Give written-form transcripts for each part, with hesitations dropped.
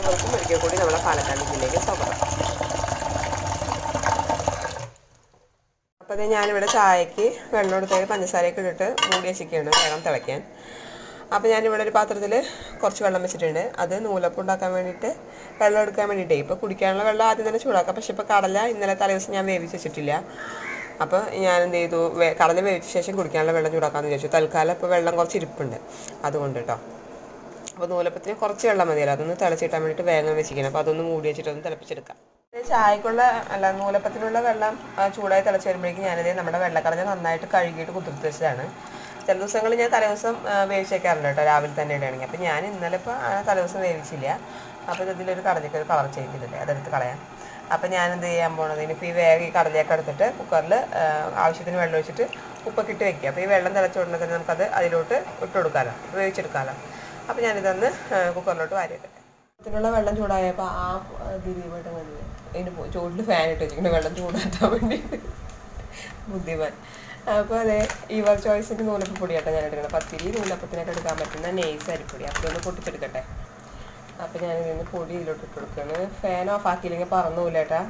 എല്ലാവർക്കും ഒരിക്കൽ കൂടി നമ്മുടെ പാലക്കാട് ജില്ലയിലേക്ക് സ്വാഗതം. അപ്പോൾ ഞാനിവിടെ ചായക്ക് വെള്ളം എടുത്തതിൽ പഞ്ചസാരയൊക്കെ ഇട്ടിട്ട് മൂടി വെച്ചിരിക്കുകയാണ് വേഗം തിളയ്ക്കാൻ. അപ്പോൾ ഞാനിവിടെ ഒരു പാത്രത്തിൽ കുറച്ച് വെള്ളം വെച്ചിട്ടുണ്ട്. അത് നൂലപ്പം ഉണ്ടാക്കാൻ വേണ്ടിയിട്ട് വെള്ളം എടുക്കാൻ വേണ്ടിയിട്ടേ ഇപ്പോൾ കുടിക്കാനുള്ള വെള്ളം ആദ്യം തന്നെ ചൂടാക്കാം. പക്ഷേ ഇപ്പോൾ കടല ഇന്നലെ തലേദിവസം ഞാൻ വേവിച്ച് വെച്ചിട്ടില്ല. അപ്പോൾ ഞാൻ എന്ത് ചെയ്തു, കടല വേവിച്ച ശേഷം കുടിക്കാനുള്ള വെള്ളം ചൂടാക്കാമെന്ന് വിചാരിച്ചു. തൽക്കാലം ഇപ്പോൾ വെള്ളം കുറച്ച് ഇരിപ്പുണ്ട്, അതുകൊണ്ട് കേട്ടോ. അപ്പോൾ നൂലപ്പത്തിന് കുറച്ച് വെള്ളം മതിയല്ലോ, അതൊന്ന് തിളച്ചിട്ടാൻ വേണ്ടിയിട്ട് വേഗം വെച്ചിരിക്കണം. അപ്പോൾ അതൊന്ന് മൂടി വെച്ചിട്ടൊന്ന് തിളപ്പിച്ചെടുക്കാം. ചായക്കുള്ള നൂലപ്പത്തിനുള്ള വെള്ളം ചൂടായി തിളച്ച് വരുമ്പോഴേക്കും ഞാനിത് നമ്മുടെ വെള്ളക്കടല നന്നായിട്ട് കഴുകിയിട്ട് കുതിർത്ത് വെച്ചതാണ്. ചില ദിവസങ്ങളിൽ ഞാൻ തലേദിവസം വേവിച്ച് വയ്ക്കാറുണ്ട് കേട്ടോ, രാവിലെ തന്നെ ഇടുകയാണെങ്കിൽ. അപ്പോൾ ഞാൻ ഇന്നലെ ഇപ്പോൾ തലേദിവസം വേവിച്ചില്ല. അപ്പോൾ ഇതിലൊരു കടലയ്ക്ക് ഒരു കളർ ചേഞ്ച് ചെയ്തില്ലേ, അതെടുത്ത് കളയാം. അപ്പോൾ ഞാനെന്ത് ചെയ്യാൻ പോണത്, ഇനിയിപ്പോൾ ഈ വേഗം ഈ കടലയൊക്കെ എടുത്തിട്ട് കുക്കറിൽ ആവശ്യത്തിന് വെള്ളം ഒഴിച്ചിട്ട് ഉപ്പൊക്കെ ഇട്ട് വെക്കുക. അപ്പോൾ ഈ വെള്ളം തിളച്ച ഉടനെ തന്നെ നമുക്കത് അതിലോട്ട് ഇട്ട് കൊടുക്കാമല്ലോ, വേവിച്ചെടുക്കാമല്ലോ. അപ്പോൾ ഞാനിതൊന്ന് കുക്കറിലോട്ട് വാരിയിട്ടെ. ഇതിനുള്ള വെള്ളം ചൂടായപ്പോൾ ആ ദിലീപായിട്ട് മതി അതിന് ചൂടിൽ ഫാൻ ഇട്ട് വെച്ചിട്ടുണ്ട് വെള്ളം ചൂടാക്കാൻ വേണ്ടിയിട്ട്. ബുദ്ധിമാൻ. അപ്പോൾ അതെ, യുവർ ചോയ്സിൻ്റെ നൂലപ്പൊടിയാട്ടോ ഞാൻ എടുക്കണം. പത്തിരി നൂലപ്പത്തിനൊക്കെ എടുക്കാൻ പറ്റുന്ന നെയ്സ് അരിപ്പൊടി. അപ്പോൾ ഒന്ന് പൊട്ടിച്ചെടുക്കട്ടെ. അപ്പോൾ ഞാൻ ഇതിന് പൊടി ഇതിലോട്ട് ഇട്ട് കൊടുക്കുകയാണ്. ഫാൻ ഓഫ് ആക്കിയില്ലെങ്കിൽ പറന്നൂല ഏട്ടാ.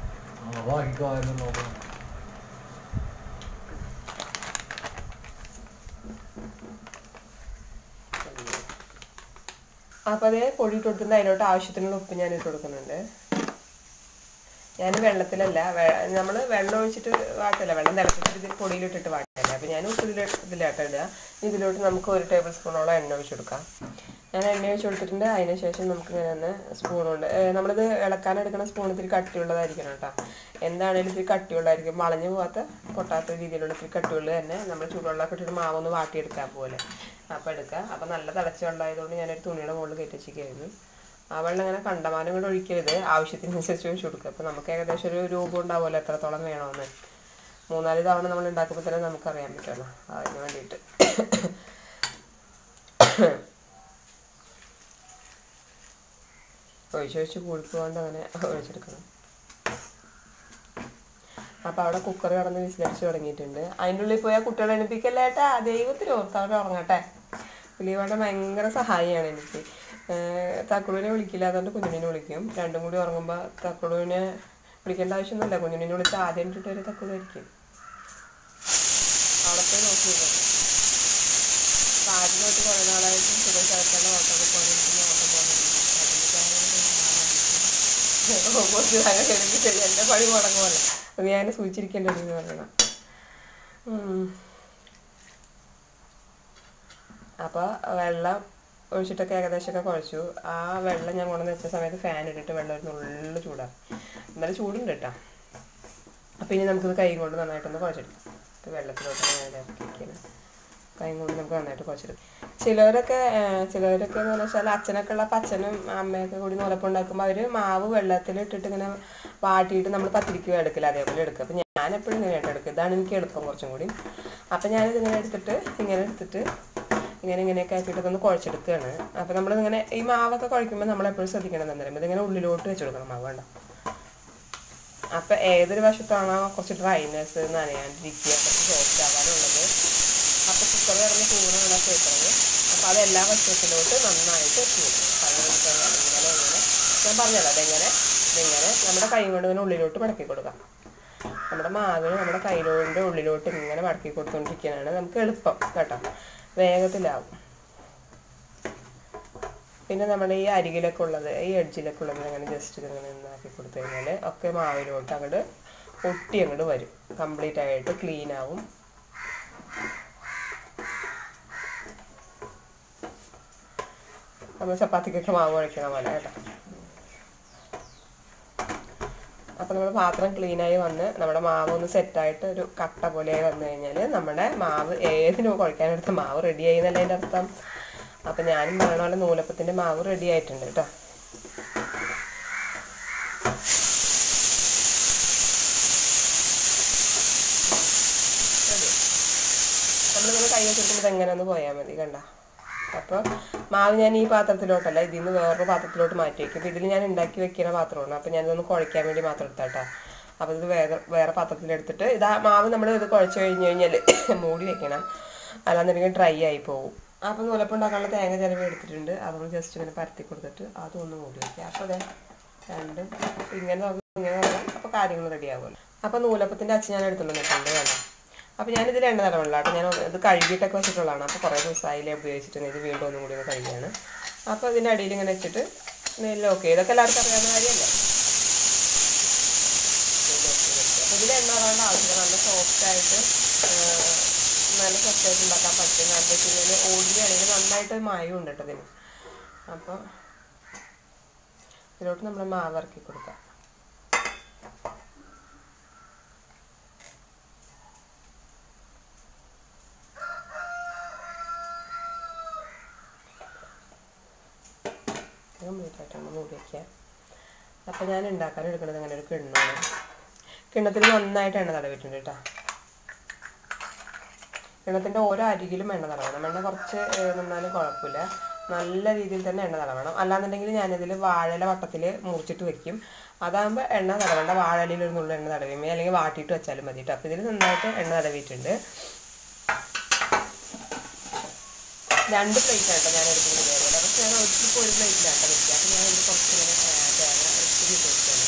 അപ്പോൾ അതേ പൊടി ഇട്ട് കൊടുത്തിട്ട് അതിലോട്ട് ആവശ്യത്തിനുള്ള ഉപ്പ് ഞാൻ ഇട്ട് കൊടുക്കുന്നുണ്ട്. ഞാൻ വെള്ളത്തിലല്ല, നമ്മൾ വെള്ളം ഒഴിച്ചിട്ട് വാട്ടല്ല, വെള്ളം തിളച്ചിട്ട് ഇതിൽ പൊടിയിലിട്ടിട്ട് വാട്ടല്ല. അപ്പോൾ ഞാൻ ഇതിലാട്ടം ഇടുക. ഇതിലോട്ട് നമുക്ക് 1 ടേബിൾ സ്പൂണോളം എണ്ണ ഒഴിച്ച് കൊടുക്കാം. ഞാൻ എണ്ണ ഒഴിച്ച് കൊടുത്തിട്ടുണ്ട്. അതിന് ശേഷം നമുക്ക് ഇങ്ങനെ ഒന്ന് സ്പൂൺ കൊണ്ട് നമ്മളിത് ഇളക്കാനെടുക്കുന്ന സ്പൂൺ ഇത്തിരി കട്ടിയുള്ളതായിരിക്കണം കേട്ടോ. എന്താണെങ്കിലും ഇത്തിരി കട്ടിയുള്ളതായിരിക്കും, വളഞ്ഞു പോകാത്ത പൊട്ടാത്ത രീതിയിലുള്ള ഇത്തിരി കട്ടിയുള്ളത് തന്നെ. നമ്മൾ ചൂടുവെള്ളമൊക്കെ ഇട്ടിട്ട് മാവൊന്ന് വാട്ടിയെടുക്കാൻ പോലെ അപ്പോൾ എടുക്കുക. അപ്പോൾ നല്ല തിളച്ച വെള്ളമായതുകൊണ്ട് ഞാനൊരു തുണിയുടെ മുകളിൽ കയറ്റി വെച്ചിരിക്കുന്നു. ആ വെള്ളം ഇങ്ങനെ കണ്ടമാനം കൂടെ ഒഴിക്കരുത്, ആവശ്യത്തിനനുസരിച്ച് ഒഴിച്ച് കൊടുക്കുക. അപ്പോൾ നമുക്ക് ഏകദേശം ഒരു രൂപം ഉണ്ടാവുമല്ലോ എത്രത്തോളം വേണമെന്ന്. 3-4 തവണ നമ്മൾ ഉണ്ടാക്കുമ്പോൾ തന്നെ നമുക്കറിയാൻ പറ്റുമല്ലോ, അതിന് വേണ്ടിയിട്ട്. ഒഴിച്ച് കൂടിപ്പോണ്ട് അങ്ങനെ ഒഴിച്ചെടുക്കണം. അപ്പോൾ അവിടെ കുക്കർ കടന്ന് വിസിലടിച്ച് തുടങ്ങിയിട്ടുണ്ട്. അതിൻ്റെ ഉള്ളിൽ പോയാൽ കുട്ടികളെ എണിപ്പിക്കല്ലേ ഏട്ടാ, ദൈവത്തിന് ഓർത്ത് അവർ ഉറങ്ങട്ടെ. വലിയവാടെ ഭയങ്കര സഹായിയാണ് എനിക്ക്. തക്കുളുവിനെ വിളിക്കില്ല, അതുകൊണ്ട് കുഞ്ഞുണ്ണിനെ വിളിക്കും. രണ്ടും കൂടി ഉറങ്ങുമ്പോൾ തക്കുളുവിനെ വിളിക്കേണ്ട ആവശ്യമൊന്നുമില്ല. കുഞ്ഞുണ്ണിനെ വിളിച്ച് ആദ്യം ഇട്ടിട്ട് ഒരു തക്കുളായിരിക്കും. അവിടെ പോയി നോക്കിയില്ല. ആദ്യം തൊട്ട് കുറേ നാളായിട്ടും സുഖം ചേർക്കേണ്ട ഓട്ടം പോകാനിരിക്കുന്ന ഓട്ടം പോകുന്നില്ല. എൻ്റെ പണി മുടങ്ങുമല്ലോ, അത് ഞാൻ സൂചിച്ചിരിക്കേണ്ടതെന്ന് പറയണം. അപ്പോൾ വെള്ളം ഒഴിച്ചിട്ടൊക്കെ ഏകദേശമൊക്കെ കുഴച്ചു. ആ വെള്ളം ഞാൻ കൊണ്ടുവന്ന് വെച്ച സമയത്ത് ഫാൻ ഇട്ടിട്ട് വെള്ളം ഒരു നുള്ളിൽ ചൂടാണ്. എന്നാലും ചൂടുണ്ട് കേട്ടോ. അപ്പോൾ ഇനി നമുക്കിത് കൈ കൊണ്ട് നന്നായിട്ടൊന്ന് കുഴച്ചെടുക്കാം. അപ്പോൾ വെള്ളത്തിലോട്ട് ഇറക്കിയിരിക്കുന്നത് കൈ കൊണ്ട് നമുക്ക് നന്നായിട്ട് കുഴച്ചെടുക്കാം. ചിലവരൊക്കെ എന്ന് വെച്ചാൽ അച്ഛനൊക്കെ ഉള്ള അച്ഛനും അമ്മയൊക്കെ കൂടി നൂലപ്പം ഉണ്ടാക്കുമ്പോൾ അവർ മാവ് വെള്ളത്തിലിട്ടിട്ട് ഇങ്ങനെ വാട്ടിയിട്ട് നമ്മൾ പത്തിരിക്ക് എടുക്കില്ല, അതേപോലെ എടുക്കുക. അപ്പോൾ ഞാൻ എപ്പോഴും ഇങ്ങനെയായിട്ട് എടുക്കുക. ഇതാണ് എനിക്ക് എളുപ്പം കുറച്ചും കൂടി. അപ്പോൾ ഞാനിത് ഇങ്ങനെ എടുത്തിട്ട് ഇങ്ങനെയൊക്കെ ആക്കിയിട്ട് ഒന്ന് കുഴച്ചെടുക്കുകയാണ്. അപ്പോൾ നമ്മളിങ്ങനെ ഈ മാവൊക്കെ കുഴയ്ക്കുമ്പോൾ നമ്മളെപ്പോഴും ശ്രദ്ധിക്കണം എന്ന് പറയുമ്പോൾ ഇതിങ്ങനെ ഉള്ളിലോട്ട് വെച്ച് കൊടുക്കണം മാവ്, വേണ്ട. അപ്പോൾ ഏതൊരു വശത്താണോ കുറച്ച് ഡ്രൈനെസ് നനയാണ്ടിരിക്കുക, കുറച്ച് സോഫ്റ്റ് ആവാനുള്ളത്. അപ്പോൾ കുക്കർ കിടന്ന് ചൂടാണ് കേൾക്കുന്നത്. അപ്പോൾ അതെല്ലാ വശത്തിലോട്ട് നന്നായിട്ട് വെച്ച് കൊടുക്കും. ഇങ്ങനെ ഞാൻ പറഞ്ഞല്ലോ, ഇതെങ്ങനെ നമ്മുടെ കൈ കൊണ്ട് ഇങ്ങനെ ഉള്ളിലോട്ട് മടക്കി കൊടുക്കാം. നമ്മുടെ മാവിന് നമ്മുടെ കൈയിലോട്ട് ഉള്ളിലോട്ട് ഇങ്ങനെ മടക്കി കൊടുത്തുകൊണ്ടിരിക്കാനാണ് നമുക്ക് എളുപ്പം കേട്ടോ, വേഗത്തിലാവും. പിന്നെ നമ്മുടെ ഈ അരികിലൊക്കെ ഉള്ളത്, ഈ എഡ്ജിലൊക്കെ ഉള്ളത് അങ്ങനെ ജസ്റ്റ് ഇങ്ങനെ നന്നാക്കി കൊടുത്തു കഴിഞ്ഞാൽ ഒക്കെ മാവിലോട്ട് അങ്ങോട്ട് ഒട്ടി അങ്ങോട്ട് വരും, കംപ്ലീറ്റ് ആയിട്ട് ക്ലീൻ ആവും. നമ്മൾ ചപ്പാത്തിക്കൊക്കെ മാവ് കുഴക്കണ പോലെ കേട്ടോ. അപ്പോൾ നമ്മുടെ പാത്രം ക്ലീനായി വന്ന് നമ്മുടെ മാവ് ഒന്ന് സെറ്റായിട്ട് ഒരു കട്ട പോലെയായി വന്നു കഴിഞ്ഞാൽ നമ്മുടെ മാവ് ഏതിനും കുഴക്കാനെടുത്ത മാവ് റെഡിയായി എന്നല്ല അതിൻ്റെ അർത്ഥം. അപ്പം ഞാനും പറയണ പോലെ നൂലപ്പത്തിൻ്റെ മാവ് റെഡി ആയിട്ടുണ്ട് കേട്ടോ. നമ്മളിങ്ങനെ കൈ വെച്ചിട്ട് എങ്ങനെ ഒന്ന് പോയാൽ മതി കണ്ട. അപ്പോൾ മാവ് ഞാൻ ഈ പാത്രത്തിലോട്ടല്ല, ഇതിൽ നിന്ന് വേറൊരു പാത്രത്തിലോട്ട് മാറ്റി വയ്ക്കും. അപ്പോൾ ഇതിൽ ഞാൻ ഉണ്ടാക്കി വെക്കുന്ന പാത്രമാണ്. അപ്പോൾ ഞാനിതൊന്ന് കുഴയ്ക്കാൻ വേണ്ടി മാത്രം എടുത്താട്ടോ. അപ്പോൾ ഇത് വേറെ പാത്രത്തിലെടുത്തിട്ട് മാവ് നമ്മൾ ഇത് കുഴച്ച് കഴിഞ്ഞ് കഴിഞ്ഞാൽ മൂടി വെക്കണം, അല്ലാന്നുണ്ടെങ്കിൽ ഡ്രൈ ആയി പോകും. അപ്പോൾ നൂലപ്പം ഉണ്ടാക്കാനുള്ള തേങ്ങ ചിലവ് എടുത്തിട്ടുണ്ട്. അതൊന്ന് ജസ്റ്റ് ഇങ്ങനെ പരത്തി കൊടുത്തിട്ട് അതൊന്ന് മൂടി വയ്ക്കുക. അപ്പോൾ അതെ രണ്ടും ഇങ്ങനെ വരാം. അപ്പോൾ കാര്യങ്ങൾ റെഡി ആകുമല്ലോ. അപ്പോൾ നൂലപ്പത്തിൻ്റെ അച്ച് ഞാൻ എടുത്തുകൊണ്ട് വന്നിട്ടുണ്ട് വേണം. അപ്പോൾ ഞാനിതിൽ എണ്ണ തടവുള്ള കേട്ടോ. ഞാൻ ഇത് കഴുകിയിട്ടൊക്കെ വെച്ചിട്ടുള്ളതാണ്. അപ്പോൾ കുറേ ദിവസമായില്ലേ ഉപയോഗിച്ചിട്ട് ഇത് വീണ്ടും ഒന്നും കൂടി ഒന്ന് കഴുകിയാണ്. അപ്പോൾ ഇതിൻ്റെ അടിയിൽ ഇങ്ങനെ വെച്ചിട്ട് നെല്ലോക്കെ ഇതൊക്കെ എല്ലാവർക്കും അറിയാവുന്ന കാര്യമല്ലേ. അപ്പോൾ ഇതിൽ എണ്ണ തടവേണ്ട ആവശ്യമില്ല. നല്ല സോഫ്റ്റായിട്ട് ഉണ്ടാക്കാൻ പറ്റും. എന്താ വെച്ച് കഴിഞ്ഞാൽ ഓയിലി ആണെങ്കിൽ നന്നായിട്ട് മായം ഉണ്ട് കേട്ടോ ഇതിന്. അപ്പോൾ ഇതിലോട്ട് നമ്മൾ മാവ് ഇറക്കി കൊടുക്കാം. കംപ്ലീറ്റായിട്ടാണ് മൂടി വയ്ക്കുക. അപ്പോൾ ഞാൻ ഉണ്ടാക്കാൻ എടുക്കുന്നത് അങ്ങനെ ഒരു കിണ്ണമാണ്. കിണ്ണത്തിൽ നന്നായിട്ട് എണ്ണ തടവിട്ടുണ്ട് കേട്ടോ. കിണ്ണത്തിൻ്റെ ഓരോ അരികിലും എണ്ണ തടവണം. എണ്ണ കുറച്ച് നിന്നാലും കുഴപ്പമില്ല. നല്ല രീതിയിൽ തന്നെ എണ്ണ തടവണം. അല്ലാന്നുണ്ടെങ്കിൽ ഞാനിതിൽ വാഴയില വട്ടത്തിൽ മുറിച്ചിട്ട് വെക്കും. അതാകുമ്പോൾ എണ്ണ തടവേണ്ട. വാഴയിലയിൽ ഒരു നുള്ള എണ്ണ തടവിയും അല്ലെങ്കിൽ വാട്ടിയിട്ട് വെച്ചാലും മതി കേട്ടോ. അപ്പോൾ ഇതിൽ നന്നായിട്ട് എണ്ണ തടവിയിട്ടുണ്ട്. 2 പ്ലേറ്റാണ് ഞാൻ എടുക്കുന്നത് ഇതേപോലെ. പക്ഷേ ഞാൻ ഒരിക്കലും ഒരു പ്ലേറ്റിലാട്ടോ വെക്കുക. അപ്പോൾ ഞാൻ ഇതിൽ കുറച്ച് ഇങ്ങനെ തേങ്ങ ഒത്തിരി ഇട്ട് വെക്കുകയാണ്.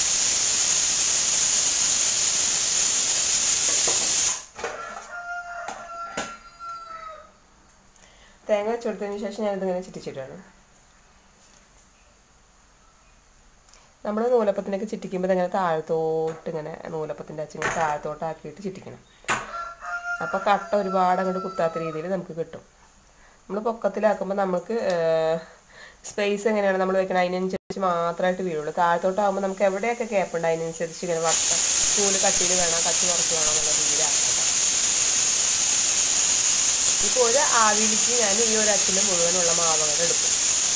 തേങ്ങ വെച്ചെടുത്തതിന് ശേഷം ഞാനിതിങ്ങനെ ചുറ്റിച്ചിട്ടാണ്. നമ്മൾ നൂലപ്പത്തിനൊക്കെ ചുറ്റിക്കുമ്പോൾ ഇങ്ങനെ താഴത്തോട്ട് ഇങ്ങനെ നൂലപ്പത്തിൻ്റെ അച്ചിങ്ങനെ താഴത്തോട്ടാക്കിയിട്ട് ചുറ്റിക്കണം. അപ്പോൾ കട്ട ഒരുപാട് അങ്ങോട്ട് കുത്താത്ത രീതിയിൽ നമുക്ക് കിട്ടും. നമ്മൾ പൊക്കത്തിലാക്കുമ്പോൾ നമുക്ക് സ്പേസ് എങ്ങനെയാണ് നമ്മൾ വെക്കണം അതിനനുസരിച്ച് മാത്രമായിട്ട് വീഴുള്ളൂ. താഴത്തോട്ടാകുമ്പോൾ നമുക്ക് എവിടെയൊക്കെ ഗ്യാപ്പുണ്ട് അതിനനുസരിച്ച് ഇങ്ങനെ വട്ടം നൂല് കട്ടിയിൽ വേണം, കട്ടി കുറച്ച് വേണം എന്നുള്ള രീതിയിലാക്കാം. ഇപ്പോൾ ഒരു ആവിയിലേക്ക് ഞാൻ ഈ ഒരു അച്ചിൽ മുഴുവനുള്ള മാവങ്ങൾ എടുക്കും.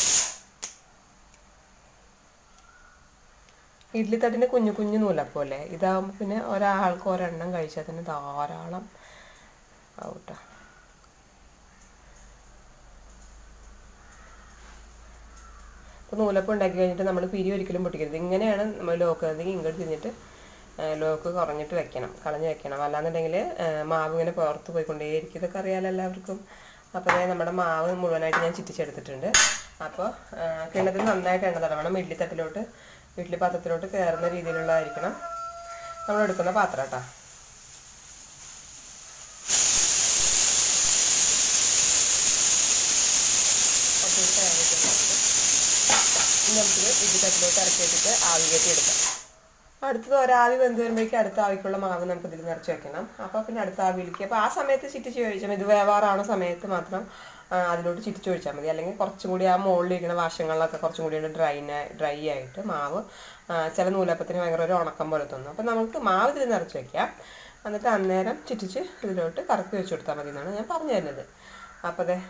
ഇഡ്ലിത്തട്ടിൻ്റെ കുഞ്ഞു കുഞ്ഞു നൂലപ്പം അല്ലേ. ഇതാകുമ്പോൾ പിന്നെ ഒരാൾക്ക് ഒരെണ്ണം കഴിച്ചാൽ തന്നെ ധാരാളം ആവട്ടെ. അപ്പോൾ നൂലപ്പം ഉണ്ടാക്കി കഴിഞ്ഞിട്ട് നമ്മൾ പിരി ഒരിക്കലും പൊട്ടിക്കരുത്. ഇങ്ങനെയാണ് നമ്മൾ ലോക്ക് അല്ലെങ്കിൽ ഇങ്ങോട്ട് തിരിഞ്ഞിട്ട് ലോക്ക് കുറഞ്ഞിട്ട് വെക്കണം, കളഞ്ഞ് വെക്കണം. അല്ലാന്നുണ്ടെങ്കിൽ മാവ് ഇങ്ങനെ പുറത്ത് പോയിക്കൊണ്ടേയിരിക്കും. ഇതൊക്കെ അറിയാമല്ലോ എല്ലാവർക്കും. അപ്പോൾ അതായത് നമ്മുടെ മാവ് മുഴുവനായിട്ട് ഞാൻ ചുറ്റിച്ചെടുത്തിട്ടുണ്ട്. അപ്പോൾ കിണ്ണത്തിൽ നന്നായിട്ട് എണ്ണ തടവണം. ഇഡ്ലിത്തട്ടിലോട്ട് ഇഡ്ലി പാത്രത്തിലോട്ട് കയറുന്ന രീതിയിലുള്ളതായിരിക്കണം നമ്മൾ എടുക്കുന്ന പാത്രം കേട്ടോ. നമുക്കിത് ഇഡ്ലിത്തട്ടിലോട്ട് ഇറക്കി വെച്ചിട്ട് ആവി കയറ്റി എടുക്കാം. അടുത്തത് ഒരാവി വെന്ത് വരുമ്പോഴേക്കും അടുത്ത ആവിക്കുള്ള മാവ് നമുക്ക് ഇതിൽ നിറച്ച് വെക്കണം. അപ്പോൾ പിന്നെ അടുത്ത ആവിയിലേക്ക് അപ്പോൾ ആ സമയത്ത് ചുറ്റിച്ച് ഒഴിച്ചാൽ ഇത് വേവാറാവുന്ന സമയത്ത് മാത്രം അതിലോട്ട് ചുറ്റിച്ച് ഒഴിച്ചാൽ മതി. അല്ലെങ്കിൽ കുറച്ചും കൂടി ആ മുകളിലിരിക്കുന്ന വശങ്ങളിലൊക്കെ കുറച്ചും കൂടി ഡ്രൈ ആയിട്ട് മാവ് ചില നൂലപ്പത്തിന് ഭയങ്കര ഒരു ഉണക്കം പോലെ തോന്നും. അപ്പോൾ നമുക്ക് മാവ് ഇതിൽ നിറച്ച് വയ്ക്കാം. എന്നിട്ട് അന്നേരം ചുറ്റിച്ച് ഇതിലോട്ട് കറക്കി വെച്ച് കൊടുത്താൽ മതി എന്നാണ് ഞാൻ പറഞ്ഞു തരുന്നത്. അപ്പോൾ അതെ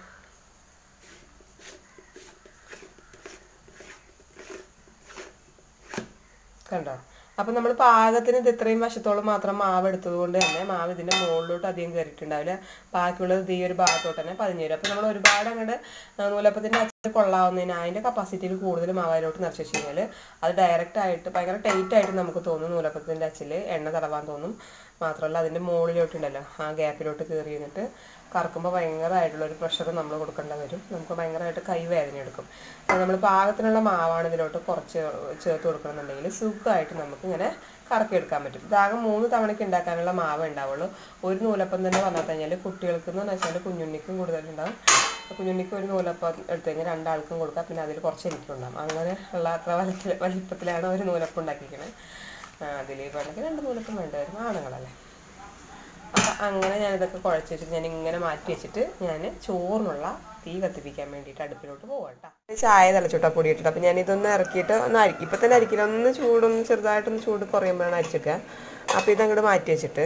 കണ്ടോ. അപ്പോൾ നമ്മൾ പാകത്തിന് ഇത് ഇത്രയും വശത്തോളം മാത്രം മാവ് എടുത്തത് കൊണ്ട് തന്നെ മാവ് ഇതിൻ്റെ മുകളിലോട്ട് അധികം കയറിയിട്ടുണ്ടാവില്ല. ബാക്കിയുള്ളത് ഈ ഒരു ഭാഗത്തോട്ട് തന്നെ പതിഞ്ഞ് വരും. അപ്പോൾ നമ്മൾ ഒരുപാട് അങ്ങോട്ട് നൂലപ്പത്തിൻ്റെ അച്ഛൻ കൊള്ളാവുന്നതിന് അതിൻ്റെ കപ്പാസിറ്റിയിൽ കൂടുതൽ മാവ് അതിലോട്ട് നിറച്ച് വെച്ച് കഴിഞ്ഞാൽ അത് ഡയറക്റ്റായിട്ട് ഭയങ്കര ടൈറ്റായിട്ട് നമുക്ക് തോന്നും. നൂലപ്പത്തിൻ്റെ അച്ചിൽ എണ്ണ തടവാൻ തോന്നും. മാത്രമല്ല അതിൻ്റെ മുകളിലോട്ടുണ്ടല്ലോ ആ ഗ്യാപ്പിലോട്ട് കയറി എന്നിട്ട് കറക്കുമ്പോൾ ഭയങ്കരമായിട്ടുള്ളൊരു പ്രഷർ നമ്മൾ കൊടുക്കേണ്ടി വരും. നമുക്ക് ഭയങ്കരമായിട്ട് കൈവേദന എടുക്കും. നമ്മൾ പാകത്തിനുള്ള മാവാണ് ഇതിലോട്ട് കുറച്ച് ചേർത്ത് കൊടുക്കണമെന്നുണ്ടെങ്കിൽ സുഖമായിട്ട് നമുക്ക് ഇങ്ങനെ കറക്കിയെടുക്കാൻ പറ്റും. ഇതാകെ 3 തവണയ്ക്ക് ഉണ്ടാക്കാനുള്ള മാവ് ഉണ്ടാവുള്ളൂ. ഒരു നൂലപ്പം തന്നെ വന്നാൽ കഴിഞ്ഞാൽ കുട്ടികൾക്കെന്ന് വെച്ചാൽ കുഞ്ഞുണ്ണിക്കും കൂടുതലുണ്ടാകും. കുഞ്ഞുണ്ണിക്ക് ഒരു നൂലപ്പം എടുത്തു കഴിഞ്ഞാൽ 2 ആൾക്കും കൊടുക്കാം. പിന്നെ അതിൽ കുറച്ച് എനിക്കും ഉണ്ടാകും. അങ്ങനെ ഉള്ള അത്ര വലിപ്പത്തിലാണ് ഒരു നൂലപ്പം ഉണ്ടാക്കിയിരിക്കുന്നത്. അതിൽ വേണമെങ്കിൽ 2 നൂലപ്പം വേണ്ടി വരും, ആണുങ്ങളല്ലേ. അപ്പം അങ്ങനെ ഞാനിതൊക്കെ കുഴച്ച് വെച്ചിട്ട് ഞാൻ ഇങ്ങനെ മാറ്റി വെച്ചിട്ട് ഞാൻ ചോറിനുള്ള തീ കത്തിപ്പിക്കാൻ വേണ്ടിയിട്ട് അടുപ്പിലോട്ട് പോകാം കേട്ടോ. ചായ തിളച്ചിട്ടാ പൊടി ഇട്ടിട്ട്. അപ്പം ഞാനിതൊന്ന് ഇറക്കിയിട്ട് ഒന്ന് അരിക്കും. ഇപ്പം തന്നെ അരിക്കില്ല, ഒന്ന് ചൂടൊന്ന് ചെറുതായിട്ടൊന്ന് ചൂട് കുറയുമ്പോഴാണ് അരിച്ചിട്ട്. അപ്പോൾ ഇതങ്ങോട്ട് മാറ്റി വെച്ചിട്ട്